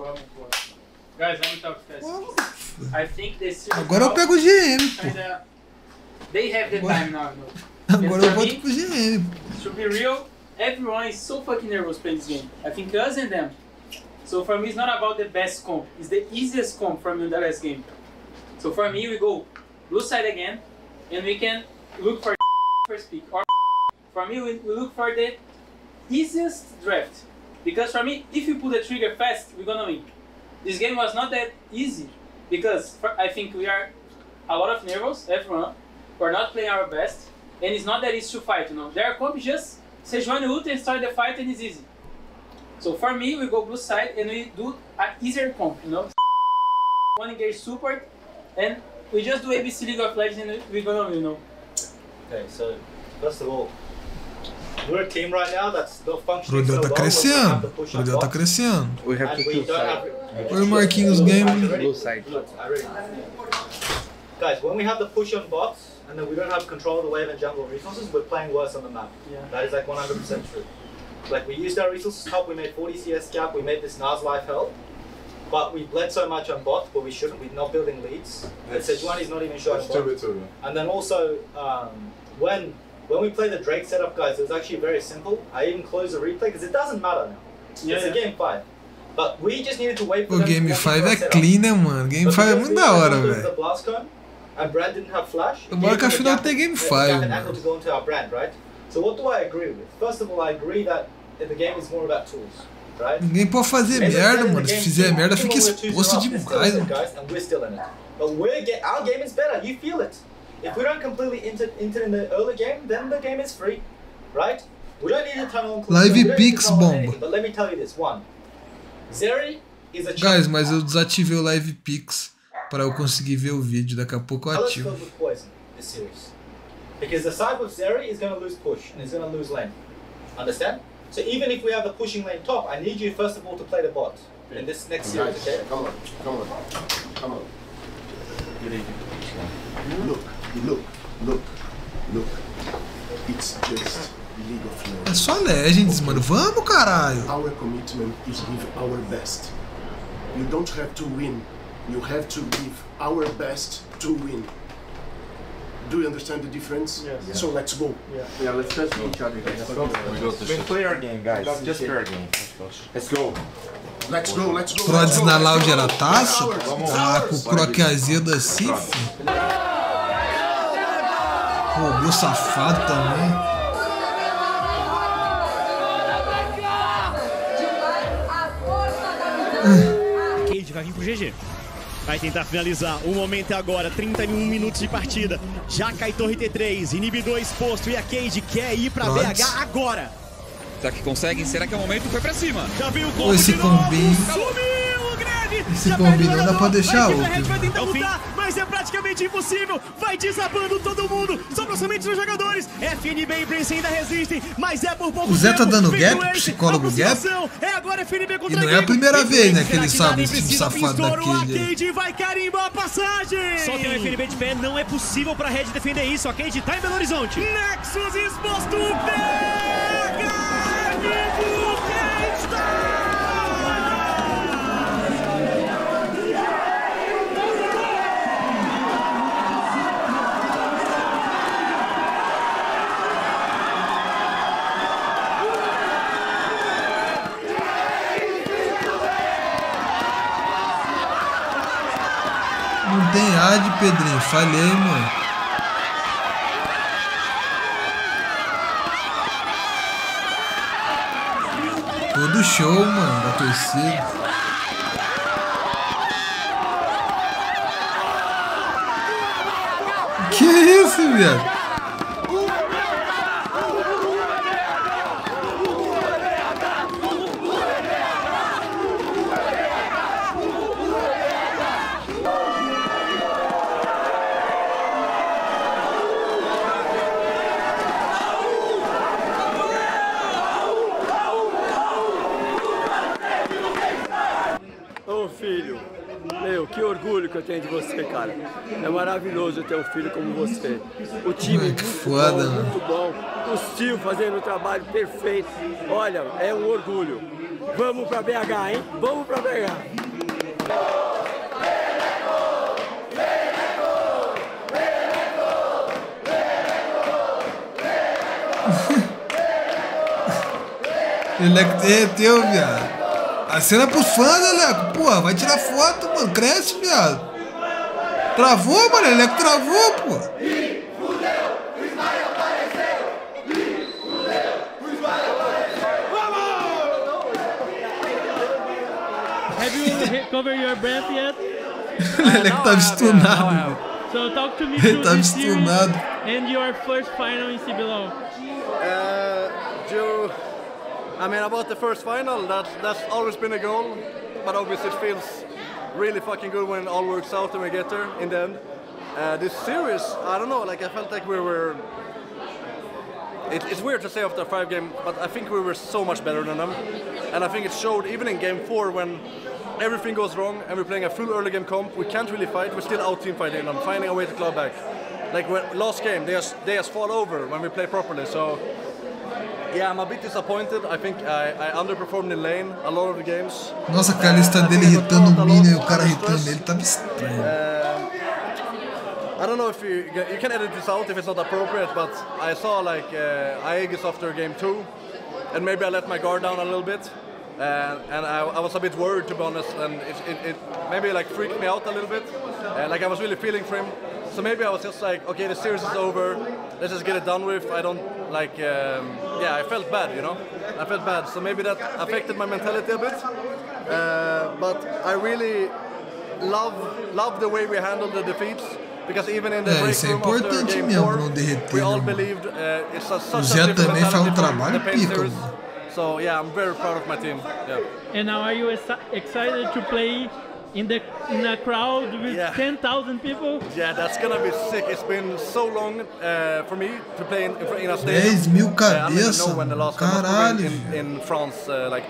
Speaker 2: Guys, let me talk fast. I think this
Speaker 17: agora eu pego o GM, pô.
Speaker 2: They have the time now.
Speaker 17: Agora eu volto pro GM.
Speaker 2: To be real, everyone is so fucking nervous playing this game. I think us and them. So for me, it's not about the best comp. It's the easiest comp from the last game. So for me, we go blue side again, and we can look for first pick. Or for me, we look for the easiest draft. Because for me, if you pull the trigger fast, we're gonna win. This game was not that easy because I think we are a lot of nervous, everyone. We're not playing our best, and it's not that easy to fight, you know. There are comps just say join the ult and start the fight and it's easy. So for me, we go blue side and we do an easier comp, you know. One engage support, and we just do ABC League of Legends and we're gonna win, you know.
Speaker 18: Okay, so first of all, we're a team right now that's not functioning
Speaker 17: Rodel
Speaker 18: so
Speaker 17: tá
Speaker 18: well.
Speaker 17: crescendo. Rodel tá crescendo.
Speaker 16: We have to
Speaker 18: we don't have
Speaker 17: Oi, Marquinhos Game.
Speaker 16: Blue side.
Speaker 18: Guys, when we have the push on bots and then we don't have control of the wave and jungle resources, we're playing worse on the map.
Speaker 2: Yeah.
Speaker 18: That is like 100% true. Like we used our resources top, we made 40 CS gap, we made this Nas life hell, but we bled so much on bot, but we shouldn't. We're not building leads. And Sejuani's not even showing bot. And then also, when we play the Drake setup, guys, it was actually very simple. I even closed the replay because it doesn't matter now.
Speaker 2: Yeah,
Speaker 18: it's a game 5. But we just needed to wait for
Speaker 17: O
Speaker 18: them
Speaker 17: Game
Speaker 18: to
Speaker 17: 5 é clean, né, mano? Game 5 é muito da hora, velho.
Speaker 18: And Brand didn't have flash.
Speaker 17: Tomara que afinal tem Game 5,
Speaker 18: mano. To go into our Brand, right? So what do I agree with? First of all, I agree that the game is more about tools, right?
Speaker 17: Ninguém pode fazer merda, mano. Se fizer merda, fica exposto demais, mano.
Speaker 18: And we're still in it. But our game is better. You feel it. If we don't completely enter in the early game, then the game is free, right? We don't need to turn on.
Speaker 17: Live Pix bomba.
Speaker 18: But let me tell you this: one, Zeri is a.
Speaker 17: Guys, mas eu desativei o Live Pix para eu conseguir ver o vídeo. Daqui a pouco eu ativo.
Speaker 18: Because the side with Zeri is going to lose push and it's going to lose lane. Understand? So even if we have the pushing lane top, I need you first of all to play the bot in this next series. Okay?
Speaker 13: Come on. Look. It's just League of Legends.
Speaker 17: É só Legends, mano. Vamos, caralho.
Speaker 13: Our commitment is give our best. You don't have to win. You have to give our best to win. Do you understand the difference?
Speaker 6: Yes.
Speaker 13: So let's go.
Speaker 6: Yeah, let's trust each other, guys. Let's play our game, guys. Just play our game. Let's go.
Speaker 17: Pro desnalar o Gerataço? Ah, com o Croc azedo assim, filho. Pô, meu safado também.
Speaker 11: Cade vai vir pro GG. Vai tentar finalizar. O momento é agora. 31 minutos de partida. Já cai torre T3. Inibidor exposto. E a Cade quer ir pra BH agora.
Speaker 19: Será que conseguem? Será que é o momento? Foi pra cima.
Speaker 11: Já viu o combo
Speaker 17: esse combinho.
Speaker 11: Sumiu o Greve.
Speaker 17: Esse combinho não dá pra deixar outro.
Speaker 11: Vai tentar lutar, mas é praticamente impossível. Vai desabando todo mundo. Sobra somente os jogadores. FNB e Prince ainda resistem, mas é por pouco tempo.
Speaker 17: O Zé tá dando gap, psicólogo gap.
Speaker 11: É agora FNB contra
Speaker 17: e não é a primeira vez, né, que ele sabe esse tipo safado daquele.
Speaker 11: A Cade vai carimbar a passagem. Só tem o FNB de pé, não é possível pra Red defender isso. A Cade tá em Belo Horizonte. Nexus exposto. Pega!
Speaker 17: Não tem ad, Pedrinho. Falhei, mano. Todo show, mano, da torcida. Que isso, viado?
Speaker 21: Filho, meu, que orgulho que eu tenho de você, cara. É maravilhoso ter um filho como você. O time
Speaker 17: que foda,
Speaker 21: muito bom. Os tios fazendo o trabalho perfeito. Olha, é um orgulho. Vamos pra BH, hein? Vamos pra BH.
Speaker 17: Ele é teu, viado. A cena pros fãs, né, Leco? Porra, vai tirar foto, mano. Cresce, viado. Travou, mano, ele travou, pô.
Speaker 10: Have you recovered your breath yet?
Speaker 17: Ele tava stunado.
Speaker 10: So talk to me
Speaker 17: Ele tava stunado.
Speaker 10: And your first final in CBLOL.
Speaker 4: I mean, about the first final, that's always been a goal, but obviously it feels really fucking good when it all works out and we get there in the end. This series, I don't know, like I felt like we were... It's weird to say after a 5 game, but I think we were so much better than them. And I think it showed even in game 4 when everything goes wrong and we're playing a full early game comp, we can't really fight, we're still out team fighting them, finding a way to claw back. Like when last game, they just fall over when we play properly, so... Yeah, I'm a bit disappointed. I think I underperformed in lane a lot of the games.
Speaker 17: Nossa, a lista dele hitando o minion e o cara hitando ele tava estranho.
Speaker 4: I don't know if you can edit this out if it's not appropriate, but I saw like Aegis after game 2, and maybe I let my guard down a little bit, and I was a bit worried, to be honest, and it maybe like freaked me out a little bit. Like I was really feeling for him. So maybe I was just like, okay, the series is over, let's just get it done with. I don't like, yeah, I felt bad, you know? I felt bad, so maybe that affected my mentality a bit. But I really love the way we handled the defeats, because even in the break room after game 4, we all believed it's such a different mentality from the pain series. So yeah, I'm very proud of my team. Yeah.
Speaker 10: And now are you excited to play in a crowd with 10,000 people?
Speaker 4: Yeah, that's gonna be sick. It's been so long for me to play in a stadium.
Speaker 17: 10.000 cabeças,
Speaker 4: I don't know when the last time in France, like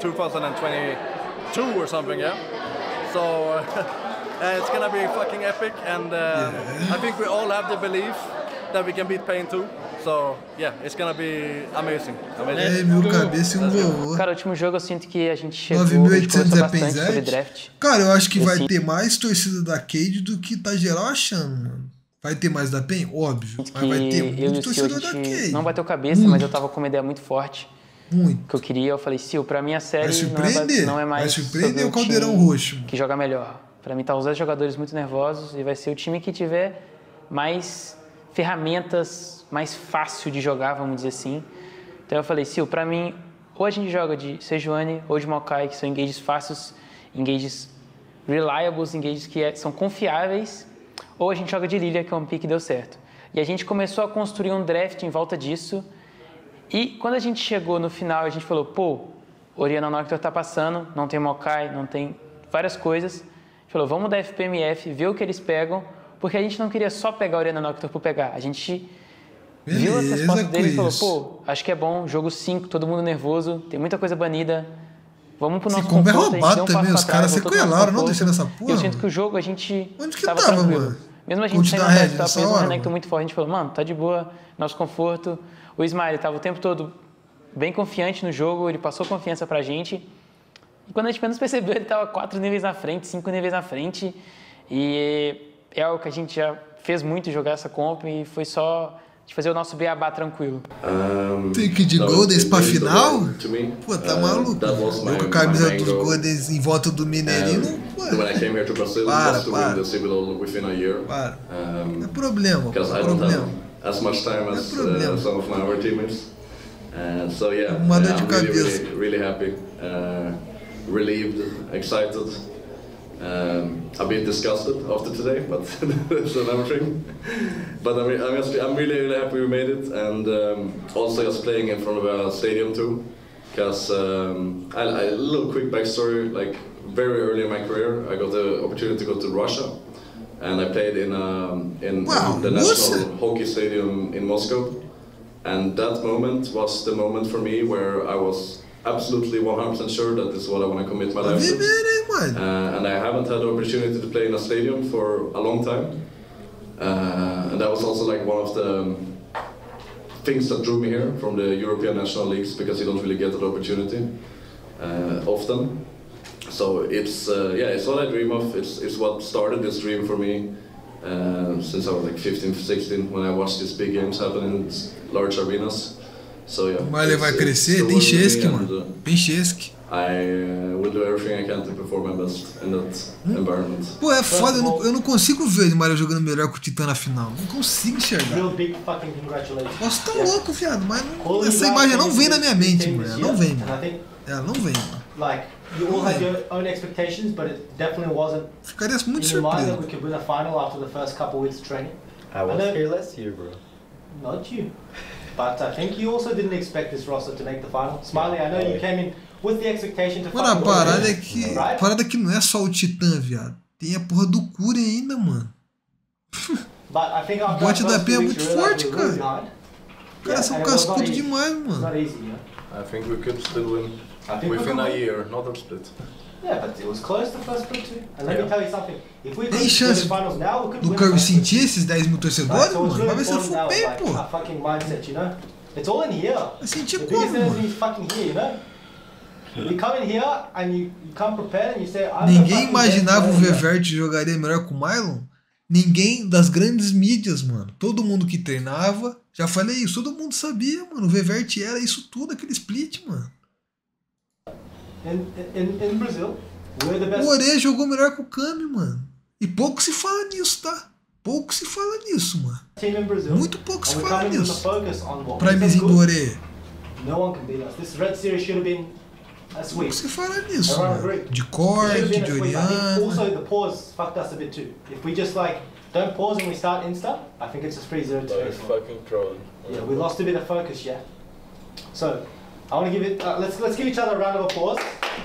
Speaker 4: 2022 or something, yeah? So it's gonna be fucking epic, and I think we all have the belief that we can beat Pain too. So, yeah, it's gonna be amazing.
Speaker 17: 10.000 cabeças e vovô.
Speaker 2: Cara, o último jogo eu sinto que a gente chegou,
Speaker 17: 9.800
Speaker 2: bastante sobre draft.
Speaker 17: Cara, eu acho que vai ter mais torcida da Cade do que tá geral achando, mano. Vai ter mais da PEN? Óbvio. Mas vai ter muito torcedor da Cade.
Speaker 2: Não bateu cabeça, mas eu tava com uma ideia muito forte.
Speaker 17: Muito.
Speaker 2: Que eu queria, eu falei, Sil, pra mim a série não é mais
Speaker 17: vai surpreender o Caldeirão Roxo.
Speaker 2: Que joga melhor. Pra mim tá os 10 jogadores muito nervosos e vai ser o time que tiver mais ferramentas, mais fácil de jogar, vamos dizer assim. Então eu falei, Sil, pra mim, ou a gente joga de Sejuani ou de Maokai, que são engages fáceis, engages reliables, engages que são confiáveis, ou a gente joga de Lilia, que é um pick que deu certo. E a gente começou a construir um draft em volta disso, e quando a gente chegou no final, a gente falou, pô, Orianna Nocturne tá passando, não tem Maokai, não tem várias coisas. A gente falou, vamos dar FPMF, ver o que eles pegam, porque a gente não queria só pegar a Orianna Nocturne por pegar. A gente viu as respostas dele e falou, pô, acho que é bom, jogo 5, todo mundo nervoso, tem muita coisa banida, vamos pro nosso conforto.
Speaker 17: É roubado também, os caras sequelaram, não deixando essa porra.
Speaker 2: Eu sinto que o jogo a gente
Speaker 17: onde que tava tranquilo.
Speaker 2: Mano? Mesmo a gente saindo da tava fez um Renekton muito forte, a gente falou, mano, tá de boa, nosso conforto. O Smiley tava o tempo todo bem confiante no jogo, ele passou confiança pra gente. E quando a gente menos percebeu, ele tava 4 níveis na frente, 5 níveis na frente. E é algo que a gente já fez muito, jogar essa comp, e foi só de fazer o nosso beabá tranquilo.
Speaker 17: Tem que ir de Goldens pra final? Pô, tá maluco. Eu com a camisa dos Goldens em volta do Mineirinho, para. É problema, é problema.
Speaker 3: As much time as some of my other teammates. So yeah, I'm really happy, relieved, excited. A bit disgusted after today, but that's another thing. But I'm really happy we made it, and also just playing in front of a stadium too. Because a little quick backstory, like very early in my career, I got the opportunity to go to Russia, and I played in the national hockey stadium in Moscow, and that moment was the moment for me where I was absolutely 100% sure that this is what I want to commit my life to. And I haven't had the opportunity to play in a stadium for a long time. And that was also like one of the things that drew me here from the European national leagues, because you don't really get that opportunity often. So it's what I dream of. It's what started this dream for me since I was like 15, 16, when I watched these big games happen in large arenas. So yeah.
Speaker 17: Mas ele vai crescer, tem Chesky, mano. Tem Chesky.
Speaker 3: I will do everything I can to perform my best in that environment.
Speaker 17: Pô, é foda, eu não consigo ver o Mario jogando melhor que o Titã na final. Não consigo enxergar.
Speaker 18: Real big fucking congratulations.
Speaker 17: Nossa, tá louco, viado, mas não, essa imagem não vem na minha mente, mano. Não vem, mano. Ela não vem, mano.
Speaker 18: Like, you all had your own expectations, but it definitely wasn't
Speaker 17: Ficaria muito
Speaker 18: in your mind
Speaker 17: surpreso.
Speaker 18: that we could win a final after the first couple weeks of training.
Speaker 15: I was here last year, bro.
Speaker 18: Not you. But I think you also didn't expect this roster to make the final. Smiley, I know you came in with the expectation to
Speaker 17: Mano, a parada é que. A parada é que não é só o Titã, viado. Tem a porra do Cure ainda, mano. O bot da P é muito forte, cara. Os caras são cascudos demais, mano.
Speaker 3: I think we could still win within a year, not a split.
Speaker 18: Yeah, but it was close the first split too. And let me tell you something. If we
Speaker 17: tem chance do Curry sentir esses 10 mil torcedores, mano? Vai ver se ele for bem, pô.
Speaker 18: Fucking mindset, you know? It's all in here.
Speaker 17: Vai sentir como, mano?
Speaker 18: Fucking here, you know? You come in here and you come prepared and you say,
Speaker 17: ninguém imaginava o Vevert jogaria melhor com o Mylon. Ninguém das grandes mídias, mano. Todo mundo que treinava, já falei isso, todo mundo sabia, mano. O Vevert era isso tudo, aquele split, mano.
Speaker 18: In Brazil, we're the best.
Speaker 17: O Ore jogou melhor que o Kami, mano. E pouco se fala nisso, tá? Pouco se fala nisso, mano. Muito pouco se fala nisso. Primezinho do Ore.
Speaker 18: No one can beat us. This Red Series should have been a sweep.
Speaker 17: Pouco se fala nisso, mano. De Cord, de Oriana.
Speaker 18: Also, the pause fucked us a bit too. If we just like don't pause and we start insta, I think it's a 3-0 to face.
Speaker 20: Fucking trolling.
Speaker 18: Yeah, we lost a bit of focus, yeah. So, I want to give it. Let's give each other a round of applause.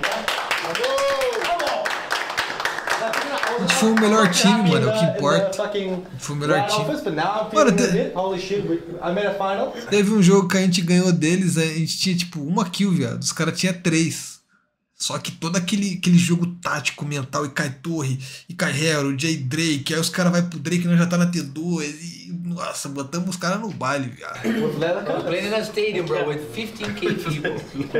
Speaker 17: A gente foi o melhor time, mano, é o que importa. A gente foi o melhor time. Mano, teve um jogo que a gente ganhou deles, a gente tinha tipo uma kill, viado. Os caras tinham 3. Só que todo aquele jogo tático, mental, e cai torre, e cai Hero, Jay Drake, aí os caras vai pro Drake, nós já tá na T2, e nossa, botamos os caras no baile, viado.
Speaker 7: We're playing in a stadium, bro, with 15k people.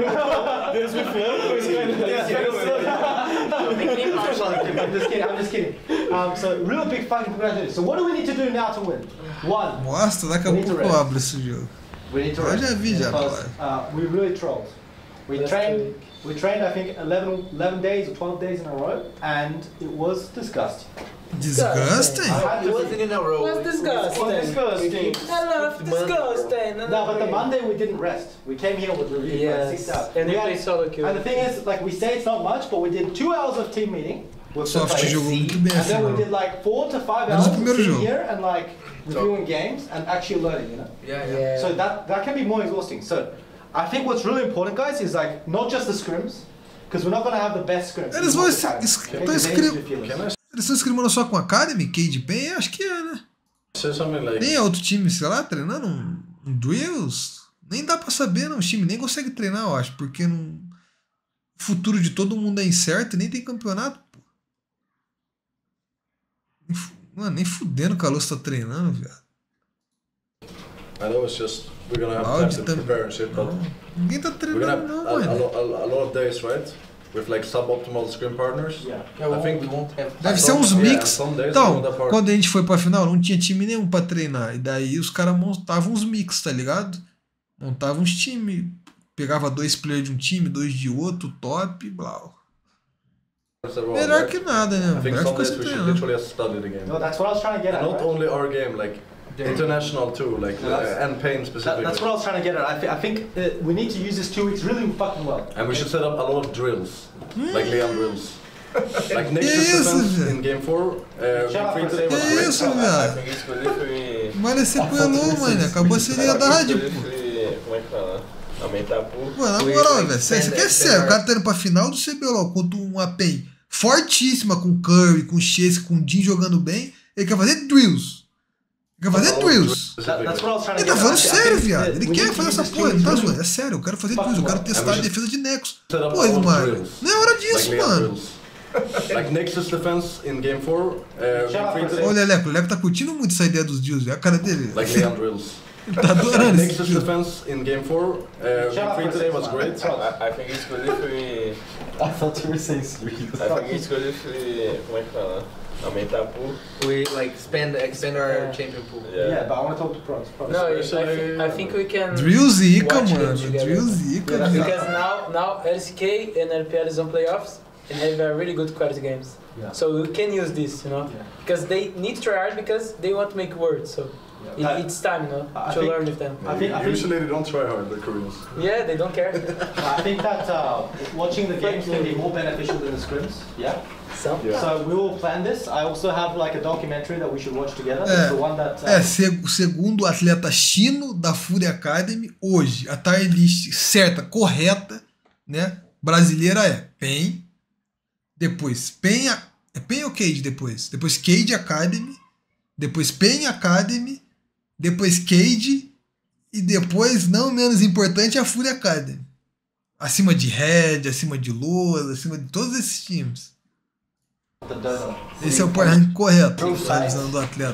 Speaker 18: I'm just kidding. So, real big fucking congratulations. So, what do we need to do now to win? One.
Speaker 17: Nossa, daqui a pouco eu abro esse jogo. Eu já vi, já.
Speaker 18: We really trolled. We trained, I think, 11 days or 12 days in a row, and it was disgusting.
Speaker 17: Disgusting?
Speaker 7: It wasn't in a row.
Speaker 18: It was disgusting.
Speaker 7: Disgusting.
Speaker 18: No, but the Monday we didn't rest. We came here with review.
Speaker 7: Yes. And we played solo queue.
Speaker 18: And the thing is, like we say, it's not much, but we did 2 hours of team meeting.
Speaker 17: Soft jogou muito bem
Speaker 18: and
Speaker 17: assim,
Speaker 18: then we
Speaker 17: mano.
Speaker 18: did like 4 to 5 hours sitting here and like reviewing games and actually learning, you know?
Speaker 7: Yeah.
Speaker 18: So that can be more exhausting. So I think what's really important, guys, is like not just the scrims, because we're not going to have the best scrims.
Speaker 17: Eles estão escrimando só com Academy, Cade Pen? Acho que é, né? Nem é outro time, sei lá, treinando um Drills. Nem dá pra saber, não. O time nem consegue treinar, eu acho, porque não... o futuro de todo mundo é incerto e nem tem campeonato, pô. Mano, nem fudendo que a Luz tá treinando, viado.
Speaker 3: I know it's just we're gonna have time to prepare and shit, but
Speaker 17: ninguém tá treinando, não, mano.
Speaker 3: A lot of days, right? With like suboptimal scrim partners. I think
Speaker 17: deve ser uns mix. Então, quando a gente foi pra final, não tinha time nenhum pra treinar. E daí os caras montavam uns mix, tá ligado? Montavam uns times. Pegava 2 players de um time, 2 de outro, top, blá. Melhor que nada, né? Melhor que coisa treinando.
Speaker 18: No, that's what I was trying to get at.
Speaker 3: Not only our game, like international too, like and Pain specifically.
Speaker 18: That's what I was trying to get at. I think we need to use this 2 weeks really fucking well.
Speaker 3: And we should set up a lot of drills, like Liam drills. Like Nexus defense in game 4.
Speaker 17: Que isso, velho? Mas você pelou, mano. Acabou a seriedade, pô.
Speaker 20: Como é que fala? Aumentar pouco.
Speaker 17: Mano, na moral, velho, isso aqui é sério. O cara tá indo pra final do CBLOL contra uma PEN fortíssima com Curry, com Chase, com Jin jogando bem. Ele quer fazer drills. Ele quer fazer drills. Ele tá falando sério, viado. Ele quer fazer essa porra. Ele tá zoando. É sério, eu quero fazer drills. Eu quero testar a defesa de Nexus. Pô, mano. Não é hora disso, mano.
Speaker 3: Like Nexus defense in game 4.
Speaker 17: Olha, o Leco tá curtindo muito essa ideia dos drills, velho. A cara dele.
Speaker 3: Like Liam drills.
Speaker 17: Tá adorando
Speaker 4: Nexus defense in game 4, game 3 today was great.
Speaker 20: I think it's good if we...
Speaker 15: I thought you were saying 3.
Speaker 20: I think it's good if we... Como é que fala? Aumentar a pool.
Speaker 7: We like expand our champion pool.
Speaker 18: Yeah, but I want to talk to pros.
Speaker 2: No, I think we can.
Speaker 17: Drill zica,
Speaker 2: watch
Speaker 17: mano.
Speaker 2: them together.
Speaker 17: Drill zica.
Speaker 2: Because now LCK and LPL is on playoffs and have really good quality games.
Speaker 18: Yeah.
Speaker 2: So we can use this, you know, because they need to try hard because they want to make words. So it's time, you know, to learn with them.
Speaker 4: Usually they don't try hard, the Koreans.
Speaker 2: Yeah, they don't care.
Speaker 18: I think that watching the games can be more beneficial than the scrims. Yeah.
Speaker 2: So
Speaker 18: we will plan this. I also have like a documentary that we should watch together. It's the one that.
Speaker 17: Segundo o atleta Chino da Fury Academy, hoje a tier list certa, correta, né? Brasileira é PEN, depois PEN, é PEN ou Cade depois? Depois Cade Academy, depois PEN Academy, depois Cade e depois, não menos importante, a Fury Academy. Acima de Red, acima de Lola, acima de todos esses times. Esse é o power rank correto, a visão do atleta.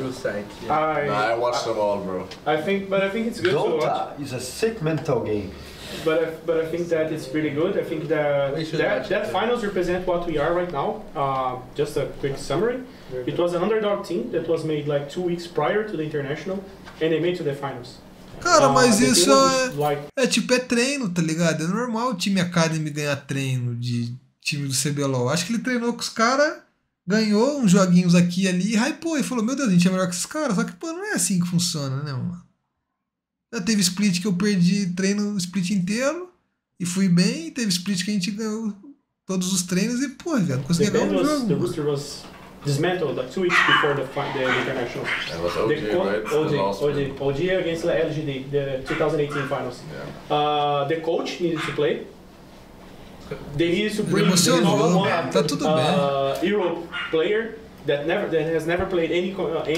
Speaker 4: I watched them all, bro.
Speaker 8: I think it's good to watch.
Speaker 15: It's a sick mental game.
Speaker 8: But I think that it's pretty good. I think that finals represent what we are right now. Just a quick summary. It was an underdog team that was made like 2 weeks prior to the international, and they made to the finals.
Speaker 17: Cara, mas isso é tipo, é treino, tá ligado? É normal o time Academy ganhar treino de time do CBLOL. Acho que ele treinou com os caras, ganhou uns joguinhos aqui e ali, e hypou e falou, meu Deus, a gente é melhor que esses caras. Só que, pô, não é assim que funciona, né, mano? Já teve split que eu perdi treino o split inteiro e fui bem, teve split que a gente ganhou todos os treinos e, pô, velho, não consegui ganhar um jogo.
Speaker 8: The booster was dismantled like 2 weeks before the international.
Speaker 4: That was OG, right?
Speaker 8: OG against the LGD, the 2018 finals. Yeah. The coach needed to play. They needed to bring
Speaker 17: tá tudo bem.
Speaker 8: Europe player that has never played any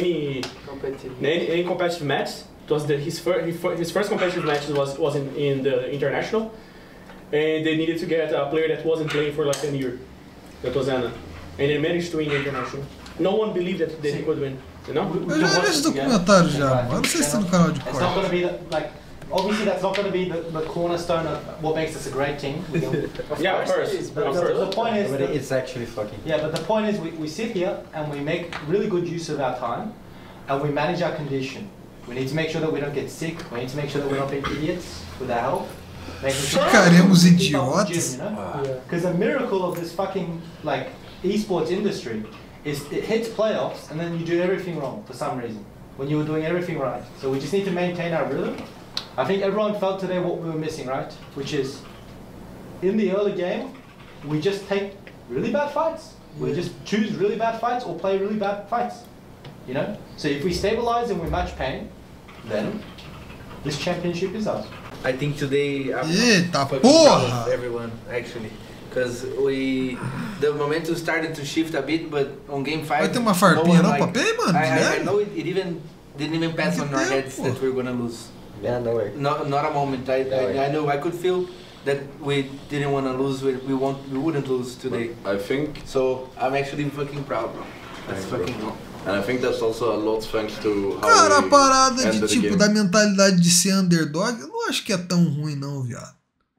Speaker 8: competitive match. It was his first competitive match was in the international, and they needed to get a player that wasn't playing for like a year. That was Anna, and they managed to win the international. No one believed that they could win. You know?
Speaker 17: Eu já vi esse documentário já, mas não sei se tá no canal de
Speaker 18: corte. It's not going to be like. Obviously, that's not going to be the cornerstone of what makes us a great team.
Speaker 8: Yeah, of course.
Speaker 18: The point is,
Speaker 15: but it's actually fucking.
Speaker 18: Yeah, but the point is, we sit here and we make really good use of our time, and we manage our condition. We need to make sure that we don't get sick. We need to make sure that we're not being idiots with our health.
Speaker 17: Ficaremos idiotas.
Speaker 18: Because the miracle of this fucking like esports industry is it hits playoffs and then you do everything wrong for some reason when you were doing everything right. So we just need to maintain our rhythm. I think everyone felt today what we were missing, right? Which is, in the early game, we just take really bad fights. We just choose really bad fights or play really bad fights. You know? So if we stabilize and we match pain, then this championship is ours.
Speaker 7: I think today
Speaker 17: Eita porra!
Speaker 7: Everyone actually, because the momentum started to shift a bit, but on game 5
Speaker 17: vai ter uma farpinha não pra PEN, mano?
Speaker 7: I know it didn't even pass on our heads that we were gonna lose.
Speaker 15: Yeah, no way.
Speaker 7: Not a moment. I know. I could feel that we didn't want to lose. We wouldn't lose today.
Speaker 3: But I think
Speaker 7: so. I'm actually fucking proud, bro. That's fucking cool.
Speaker 3: And I think that's also a lot thanks to how
Speaker 17: cara, a parada de tipo da mentalidade de ser underdog, eu não acho que é tão ruim não, viado.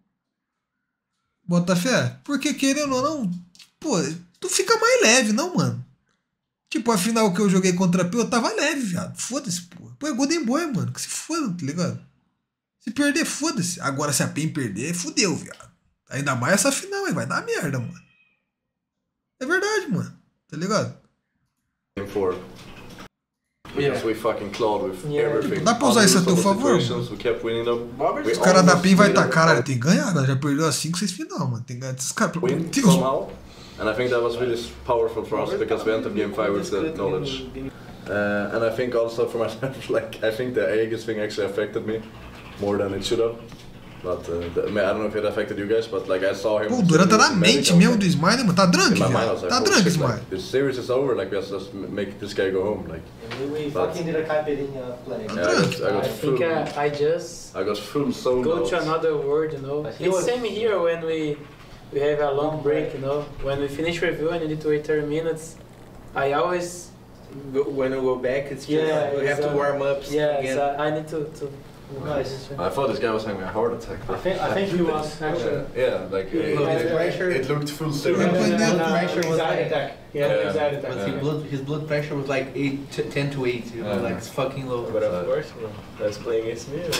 Speaker 17: Bota fé? Porque querendo ou não, pô, tu fica mais leve, não, mano? Tipo, a final que eu joguei contra a P, eu tava leve, viado. Foda-se, pô. Pô, é Golden Boy, mano. Que se foda, tá ligado? Se perder, foda-se. Agora, se a PEN perder, fudeu, viado. Ainda mais essa final, aí vai dar merda, mano. É verdade, mano. Tá ligado?
Speaker 3: Because we fucking clawed with everything.
Speaker 17: Dá pra usar isso a teu favor? Os caras da PEN vai estar, caralho, tem que ganhar, já perdeu as 5, 6 final, mano. Tem que ganhar esses caras, pelo amor de Deus.
Speaker 3: And I think that was really powerful for us because we entered game 5 with that knowledge. And I think also for myself, like, I think the Aegis thing actually affected me more than it should have. But I don't know if it affected you guys, but like I saw him.
Speaker 17: Pô, o Duran tá na mente mesmo do Smile, mano. Tá drunk, velho. Tá drunk, Smile.
Speaker 3: The series is over, like, we have to just make this guy go home, like.
Speaker 18: We fucking did a caipirinha play.
Speaker 3: I got full soul.
Speaker 2: Go to another world, you know. It's same here when we have a long break, you know. When we finish review and we need to wait 30 minutes, I always
Speaker 7: when we go back, it's just we have to warm up.
Speaker 2: Yeah,
Speaker 7: again.
Speaker 2: so I need to.
Speaker 7: Nice.
Speaker 3: I thought this guy was having a heart attack.
Speaker 8: I think he was actually.
Speaker 3: Yeah, like it looked full serious.
Speaker 7: Pressure was
Speaker 8: anxiety attack. Anxiety attack.
Speaker 7: But his blood pressure was like 10 to 8. You know, like it's fucking low.
Speaker 20: But of course, bro, that's playing against me.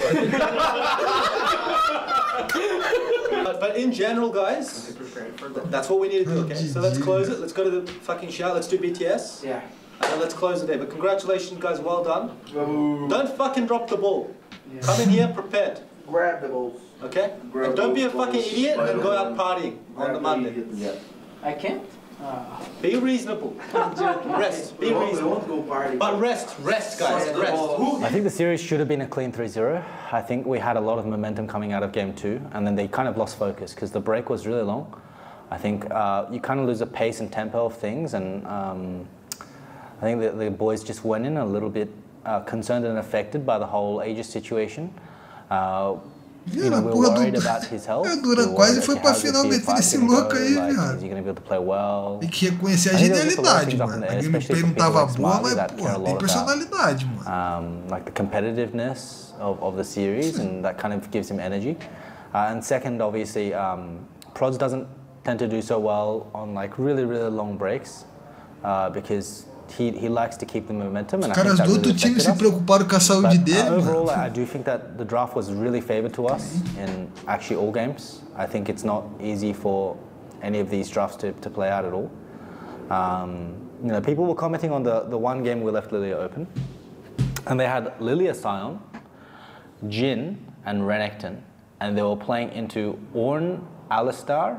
Speaker 18: But in general, guys, that's what we need to do. Okay, so let's close it. Let's go to the fucking shout. Let's do BTS.
Speaker 2: Yeah.
Speaker 18: And then let's close it there. But congratulations, guys. Well done. Don't fucking drop the ball. Come in here prepared.
Speaker 6: Grab the balls.
Speaker 18: Okay? And don't be a fucking idiot and go out partying on the Monday.
Speaker 2: I can't?
Speaker 18: Be reasonable. Rest. Be reasonable. But rest, guys. Rest.
Speaker 9: I think the series should have been a clean 3-0. I think we had a lot of momentum coming out of game 2, and then they kind of lost focus because the break was really long. I think you kind of lose the pace and tempo of things, and I think the boys just went in a little bit concerned and affected by the whole Aegis situation. You know, we're worried about his health.
Speaker 17: Duran quase foi pra final metendo esse louco aí, viado. Tem que reconhecer a genialidade, mano. A gameplay não tava boa, mas porra, tem personalidade, mano.
Speaker 9: Like the competitiveness of the series, and that kind of gives him energy. And second, obviously, Prods doesn't tend to do so well on like really long breaks because he likes to keep the momentum. And
Speaker 17: Os caras do outro time se preocuparam com a saúde dele,
Speaker 9: overall,
Speaker 17: mano.
Speaker 9: I do think that the draft was really favored to us in actually all games. I think it's not easy for any of these drafts to play out at all. You know, people were commenting on the one game we left Lilia open, and they had Lilia Sion, Jhin, and Renekton, and they were playing into Ornn, Alistar,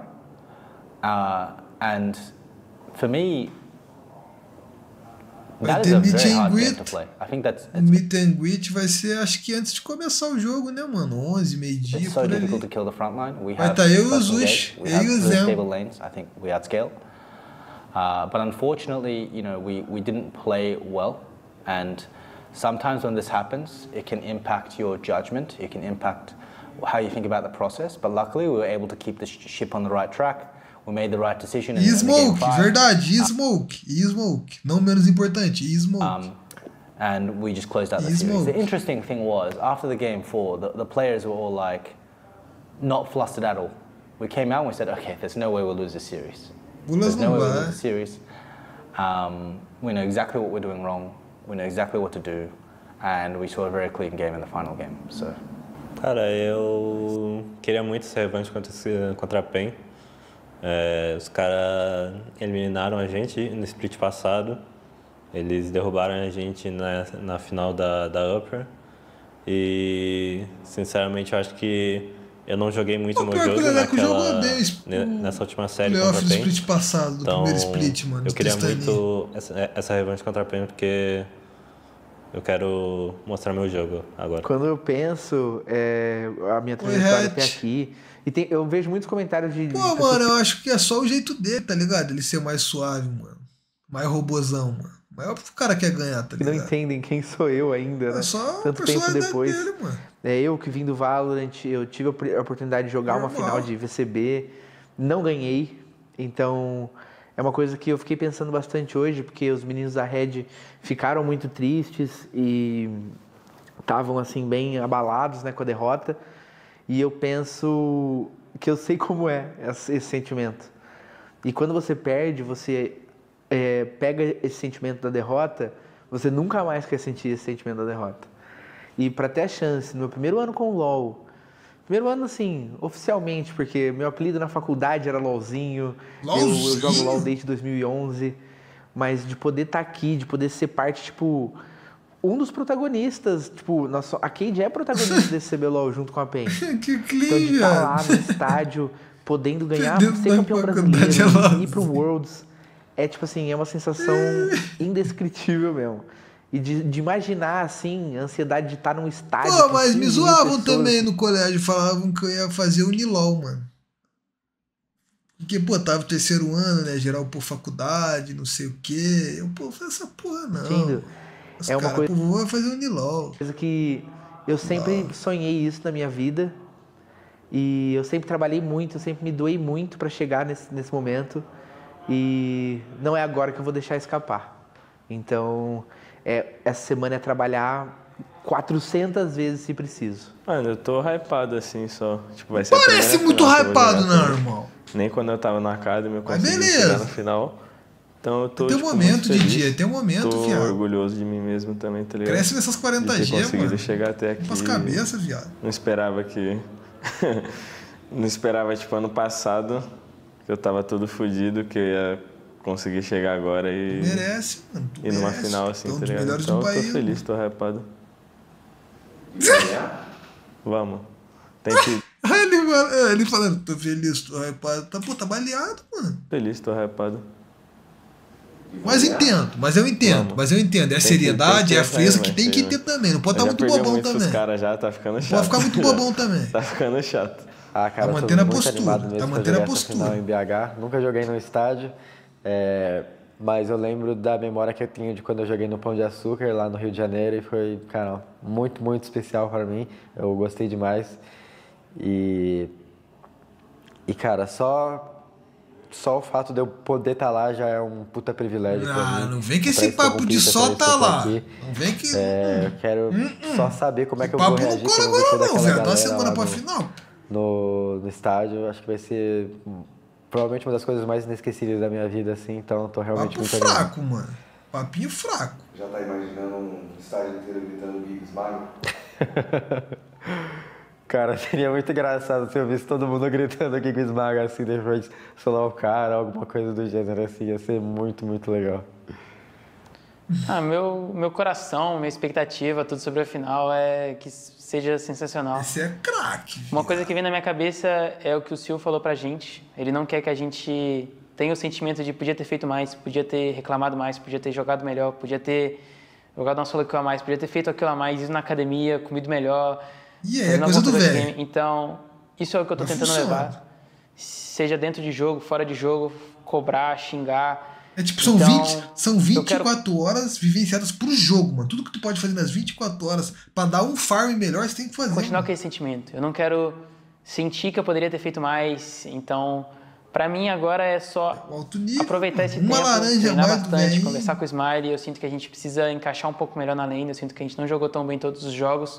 Speaker 9: and for me,
Speaker 17: Vai ter meet and greet. O meet and greet vai ser, acho que antes de começar o jogo, né, mano? 11, meio-dia, por ali. Vai estar eu e o Zush, eu e o Zem.
Speaker 9: I think we outscaled. But unfortunately, you know, we didn't play well, and sometimes when this happens, it can impact your judgment, it can impact how you think about the process, but luckily we were able to keep the ship on the right track. We made the right decision.
Speaker 17: E Smoke, verdade, e Smoke. Não menos importante, e Smoke.
Speaker 9: And we just closed out the series. The interesting thing was, after the game 4, the players were all like, not flustered at all. We came out and we said, okay, there's no way we'll lose this series. There's no way we'll lose this series. We know exactly what we're doing wrong. We know exactly what to do. And we saw a very clean game in the final game. So.
Speaker 20: Cara, eu queria muito essa revanche contra a PEN. Os caras eliminaram a gente no split passado, eles derrubaram a gente na final da Upper e sinceramente eu acho que eu não joguei muito meu jogo nessa última série contra a PEN.
Speaker 17: Split passado,
Speaker 20: então,
Speaker 17: primeiro split, mano,
Speaker 20: eu queria muito essa revanche contra a PEN porque eu quero mostrar meu jogo agora.
Speaker 6: Quando eu penso a minha trajetória até aqui, e eu vejo muitos comentários de...
Speaker 17: Pô, mano, eu acho que é só o jeito dele, tá ligado? Ele ser mais suave, mano. Mais robozão, mano. Mas é óbvio que o cara quer ganhar, tá ligado?
Speaker 6: Que não entendem quem sou eu ainda, né?
Speaker 17: É só
Speaker 6: tanto tempo depois.
Speaker 17: Dele, mano.
Speaker 6: Eu que vim do Valorant, eu tive a oportunidade de jogar uma final de VCB, não ganhei. Então, é uma coisa que eu fiquei pensando bastante hoje, porque os meninos da Red ficaram muito tristes e estavam, assim, bem abalados, né, com a derrota. E eu penso que eu sei como é esse sentimento. E quando você perde, você pega esse sentimento da derrota, você nunca mais quer sentir esse sentimento da derrota. E para ter a chance, no meu primeiro ano com o LoL, primeiro ano assim, oficialmente, porque meu apelido na faculdade era LoLzinho, eu jogo LoL desde 2011, mas de poder estar aqui, de poder ser parte, tipo... Um dos protagonistas, tipo, a Cade é protagonista desse CBLOL junto com a PEN.
Speaker 17: Que clima!
Speaker 6: Então de estar lá no estádio, podendo ganhar, ser campeão brasileiro, ir pro Worlds, é tipo assim, é uma sensação indescritível mesmo. E de imaginar, assim, a ansiedade de estar num estádio...
Speaker 17: Pô, mas me zoavam também no colégio, falavam que eu ia fazer Unilol, mano. Porque, pô, tava no terceiro ano, né, geral por faculdade, não sei o quê. Eu, pô, falei essa porra não.
Speaker 6: Entendo.
Speaker 17: É uma coisa... Pô, vou fazer Unilol.
Speaker 6: Coisa que eu sempre sonhei isso na minha vida. E eu sempre trabalhei muito, eu sempre me doei muito para chegar nesse momento. E não é agora que eu vou deixar escapar. Então, essa semana é trabalhar 400 vezes se preciso.
Speaker 20: Mano, eu tô hypado assim só. Tipo, vai ser
Speaker 17: Parece muito hypado, não, irmão.
Speaker 20: Nem quando eu tava na academy eu consegui chegar no final. Então eu tô,
Speaker 17: tem um momento, Didi, tem um momento,
Speaker 20: tô
Speaker 17: viado.
Speaker 20: Orgulhoso de mim mesmo também, tá ligado?
Speaker 17: Cresce nessas 40G,
Speaker 20: mano. Conseguido chegar até aqui.
Speaker 17: As cabeças, viado.
Speaker 20: Não esperava que... não esperava, tipo, ano passado, que eu tava todo fodido, que eu ia conseguir chegar agora e...
Speaker 17: Merece, mano.
Speaker 20: E numa final assim, tá ligado? Então eu tô feliz, tô hypado. Vamos. Tem que...
Speaker 17: Ele falando, tô feliz, tô hypado. Pô, tá baleado, mano.
Speaker 20: Feliz, tô hypado.
Speaker 17: Mas eu entendo. É a seriedade, é a fresca que tem que ter também. Não pode estar muito bobão também.
Speaker 20: Os caras já tá ficando chato.
Speaker 17: Pode ficar muito bobão também.
Speaker 20: Tá ficando chato.
Speaker 15: Ah, cara,
Speaker 17: tá mantendo a postura. Tá mantendo a postura.
Speaker 15: Em BH. Nunca joguei no estádio. Mas eu lembro da memória que eu tenho de quando eu joguei no Pão de Açúcar, lá no Rio de Janeiro. E foi, cara, muito, muito especial para mim. Eu gostei demais. E cara, só o fato de eu poder estar lá já é um puta privilégio pra mim.
Speaker 17: Não vem com esse papo de só tá lá. Não vem que...
Speaker 15: eu quero só saber como é que eu vou reagir.
Speaker 17: Papo não cola agora não, velho. Tá uma semana pra final.
Speaker 15: No estádio, acho que vai ser provavelmente uma das coisas mais inesquecíveis da minha vida, assim. Então eu tô realmente muito animado.
Speaker 17: Fraco, mano. Papinho fraco.
Speaker 12: Já tá imaginando um estádio inteiro gritando Big Smile?
Speaker 15: Cara, seria muito engraçado se eu visse todo mundo gritando aqui com esmaga assim, depois solar o cara, alguma coisa do gênero assim. Ia ser muito, muito legal.
Speaker 2: Meu coração, minha expectativa, tudo sobre a final é que seja sensacional.
Speaker 17: Esse é craque.
Speaker 2: Uma coisa que vem na minha cabeça é o que o Sil falou pra gente. Ele não quer que a gente tenha o sentimento de podia ter feito mais, podia ter reclamado mais, podia ter jogado melhor, podia ter jogado uma solo kill a mais, podia ter feito aquilo a mais, ido na academia, comido melhor.
Speaker 17: É coisa do velho.
Speaker 2: Então, isso é o que eu tô tentando levar. Seja dentro de jogo, fora de jogo, cobrar, xingar.
Speaker 17: É tipo, são 24 horas vivenciadas por jogo, mano. Tudo que tu pode fazer nas 24 horas pra dar um farm melhor, você tem que fazer.
Speaker 2: Continuar com esse sentimento. Eu não quero sentir que eu poderia ter feito mais. Então, pra mim agora é só aproveitar esse tempo, treinar bastante, conversar com o Smiley. Eu sinto que a gente precisa encaixar um pouco melhor na lane. Eu sinto que a gente não jogou tão bem todos os jogos.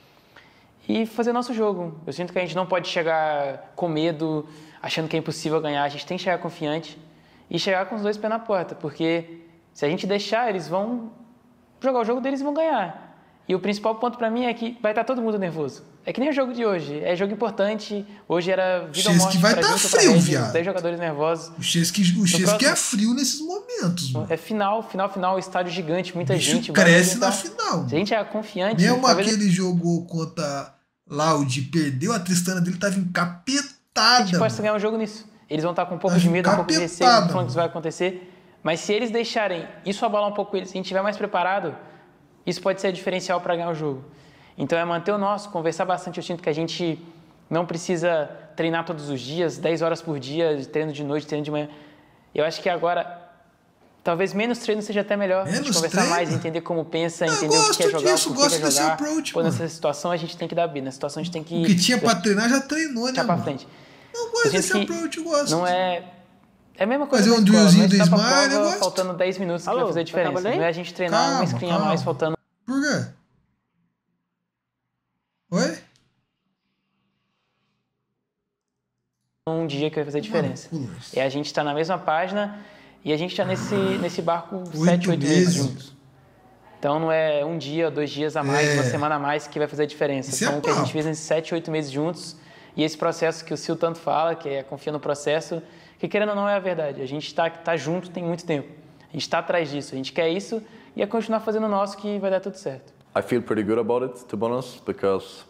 Speaker 2: E fazer nosso jogo. Eu sinto que a gente não pode chegar com medo, achando que é impossível ganhar. A gente tem que chegar confiante e chegar com os dois pés na porta, porque se a gente deixar, eles vão jogar o jogo deles e vão ganhar. E o principal ponto pra mim é que vai estar todo mundo nervoso. É que nem o jogo de hoje. É jogo importante. Hoje era vida ou morte
Speaker 17: vai estar frio, viado.
Speaker 2: 10 jogadores nervosos.
Speaker 17: O Chesky é frio nesses momentos, mano.
Speaker 2: É final, estádio gigante, muita gente.
Speaker 17: Cresce na final.
Speaker 2: Se a gente é confiante...
Speaker 17: Mesmo aquele jogo contra Loud perdeu, a Tristana dele tava encapetada.
Speaker 2: A gente pode ganhar um jogo nisso. Eles vão estar com um pouco de medo, um pouco de receio, não falando que isso vai acontecer. Mas se eles deixarem isso abalar um pouco eles, se a gente estiver mais preparado, isso pode ser diferencial para ganhar o jogo. Então é manter o nosso, conversar bastante. Eu sinto que a gente não precisa treinar todos os dias, 10 horas por dia, treino de noite, treino de manhã. Eu acho que agora, talvez menos treino seja até melhor. A gente conversar mais, entender como pensa, entender o que quer jogar, o que quer jogar. Pô, nessa situação a gente tem que dar B, nessa situação a gente tem que...
Speaker 17: O que tinha pra treinar já treinou, né,
Speaker 2: pra frente.
Speaker 17: Não gosto desse approach, eu gosto.
Speaker 2: Não é... É a mesma coisa.
Speaker 17: Fazer um drillzinho do Smile, eu gosto.
Speaker 2: Faltando 10 minutos que vai fazer a diferença. Não é a gente treinar uma screen a mais faltando...
Speaker 17: Por quê? Oi?
Speaker 2: Um dia que vai fazer diferença. É a gente estar na mesma página e a gente está nesse barco 7, 8 meses juntos. Então não é um dia, 2 dias a mais, uma semana a mais que vai fazer a diferença. São o que a gente fez nesses 7, 8 meses juntos. E esse processo que o Sil tanto fala, que é confia no processo, que querendo ou não é a verdade. A gente está junto tem muito tempo. A gente está atrás disso. A gente quer isso e é continuar fazendo o nosso que vai dar tudo certo.
Speaker 3: I feel pretty good about it, to be honest, because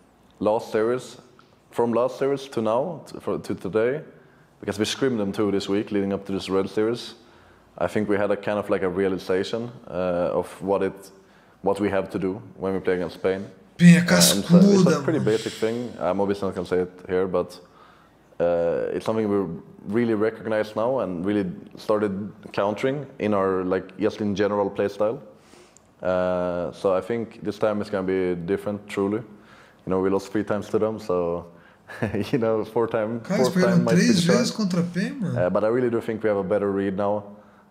Speaker 3: from last series to now, to today, because we scrimmed them too this week, leading up to this Red Series, I think we had a kind of like a realization of what we have to do when we play against Spain. It's a pretty basic thing. I'm obviously not going to say it here, but it's something we really recognize now and really started countering in our just in general play style. So I think this time it's going to be different, truly. You know, we lost 3 times to them, so you know, fourth time might be the charm.
Speaker 17: Contra PEN, mano.
Speaker 3: But I really do think we have a better read now.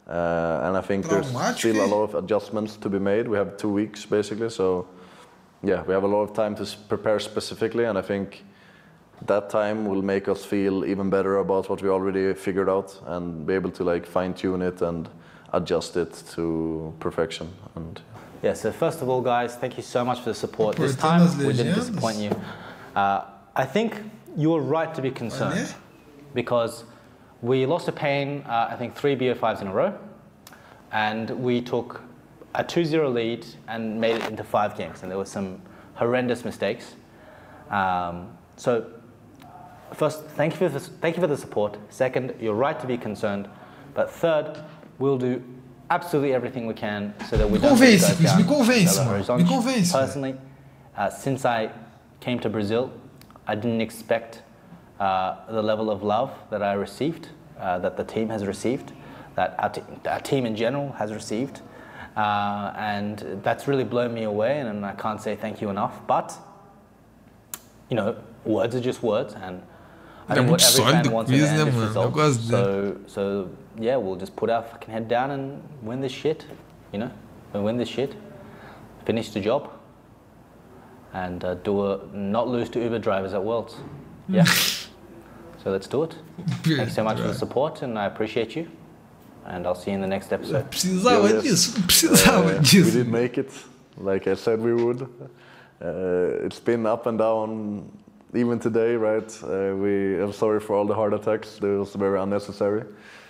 Speaker 3: And I think there's still a lot of adjustments to be made. We have 2 weeks basically, so yeah, we have a lot of time to prepare specifically, and I think that time will make us feel even better about what we already figured out and be able to like fine-tune it and adjust it to perfection. And
Speaker 9: yeah, so first of all, guys, thank you so much for the support. This time we didn't disappoint you. I think you were right to be concerned because we lost to Pain, I think 3 BO5s in a row, and we took a 2-0 lead and made it into 5 games, and there were some horrendous mistakes. So first, thank you for the support. Second, you're right to be concerned. But third, we'll do absolutely everything we can so that we don't let you guys down.
Speaker 17: Me convence.
Speaker 9: Personally, since I came to Brazil, I didn't expect the level of love that I received, that the team has received, that our team in general has received. And that's really blown me away, and I can't say thank you enough. But, you know, words are just words, and I think what every fan wants in the end is results. So yeah, we'll just put our fucking head down and win this shit, you know? And win this shit, finish the job, and not lose to Uber drivers at Worlds. Yeah. So let's do it. Thanks so much for the support, and I appreciate you. And I'll see you in the next episode.
Speaker 17: Precisava disso.
Speaker 3: We did make it, like I said we would. It's been up and down, even today, right? I'm sorry for all the heart attacks. They was very unnecessary.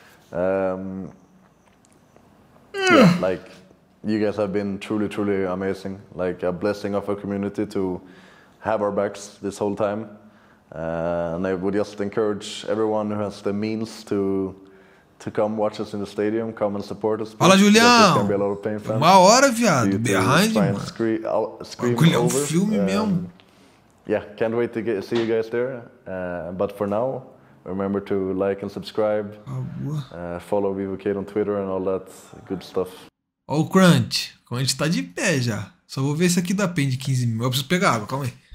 Speaker 3: Yeah, like you guys have been truly, truly amazing. Like a blessing of our community to have our backs this whole time. And I would just encourage everyone who has the means to come watch us in the stadium, come and support us.
Speaker 17: Fala, Julião! 1 hora, viado. Behind, mano.
Speaker 3: Scream over.
Speaker 17: Filme mesmo.
Speaker 3: Yeah, can't wait to see you guys there. But for now, remember to like and subscribe. Follow VivoCade on Twitter and all that good stuff.
Speaker 17: Ó o Crunch. O Crunch tá de pé já. Só vou ver se aqui dá pen de 15 mil. Eu preciso pegar água, calma aí.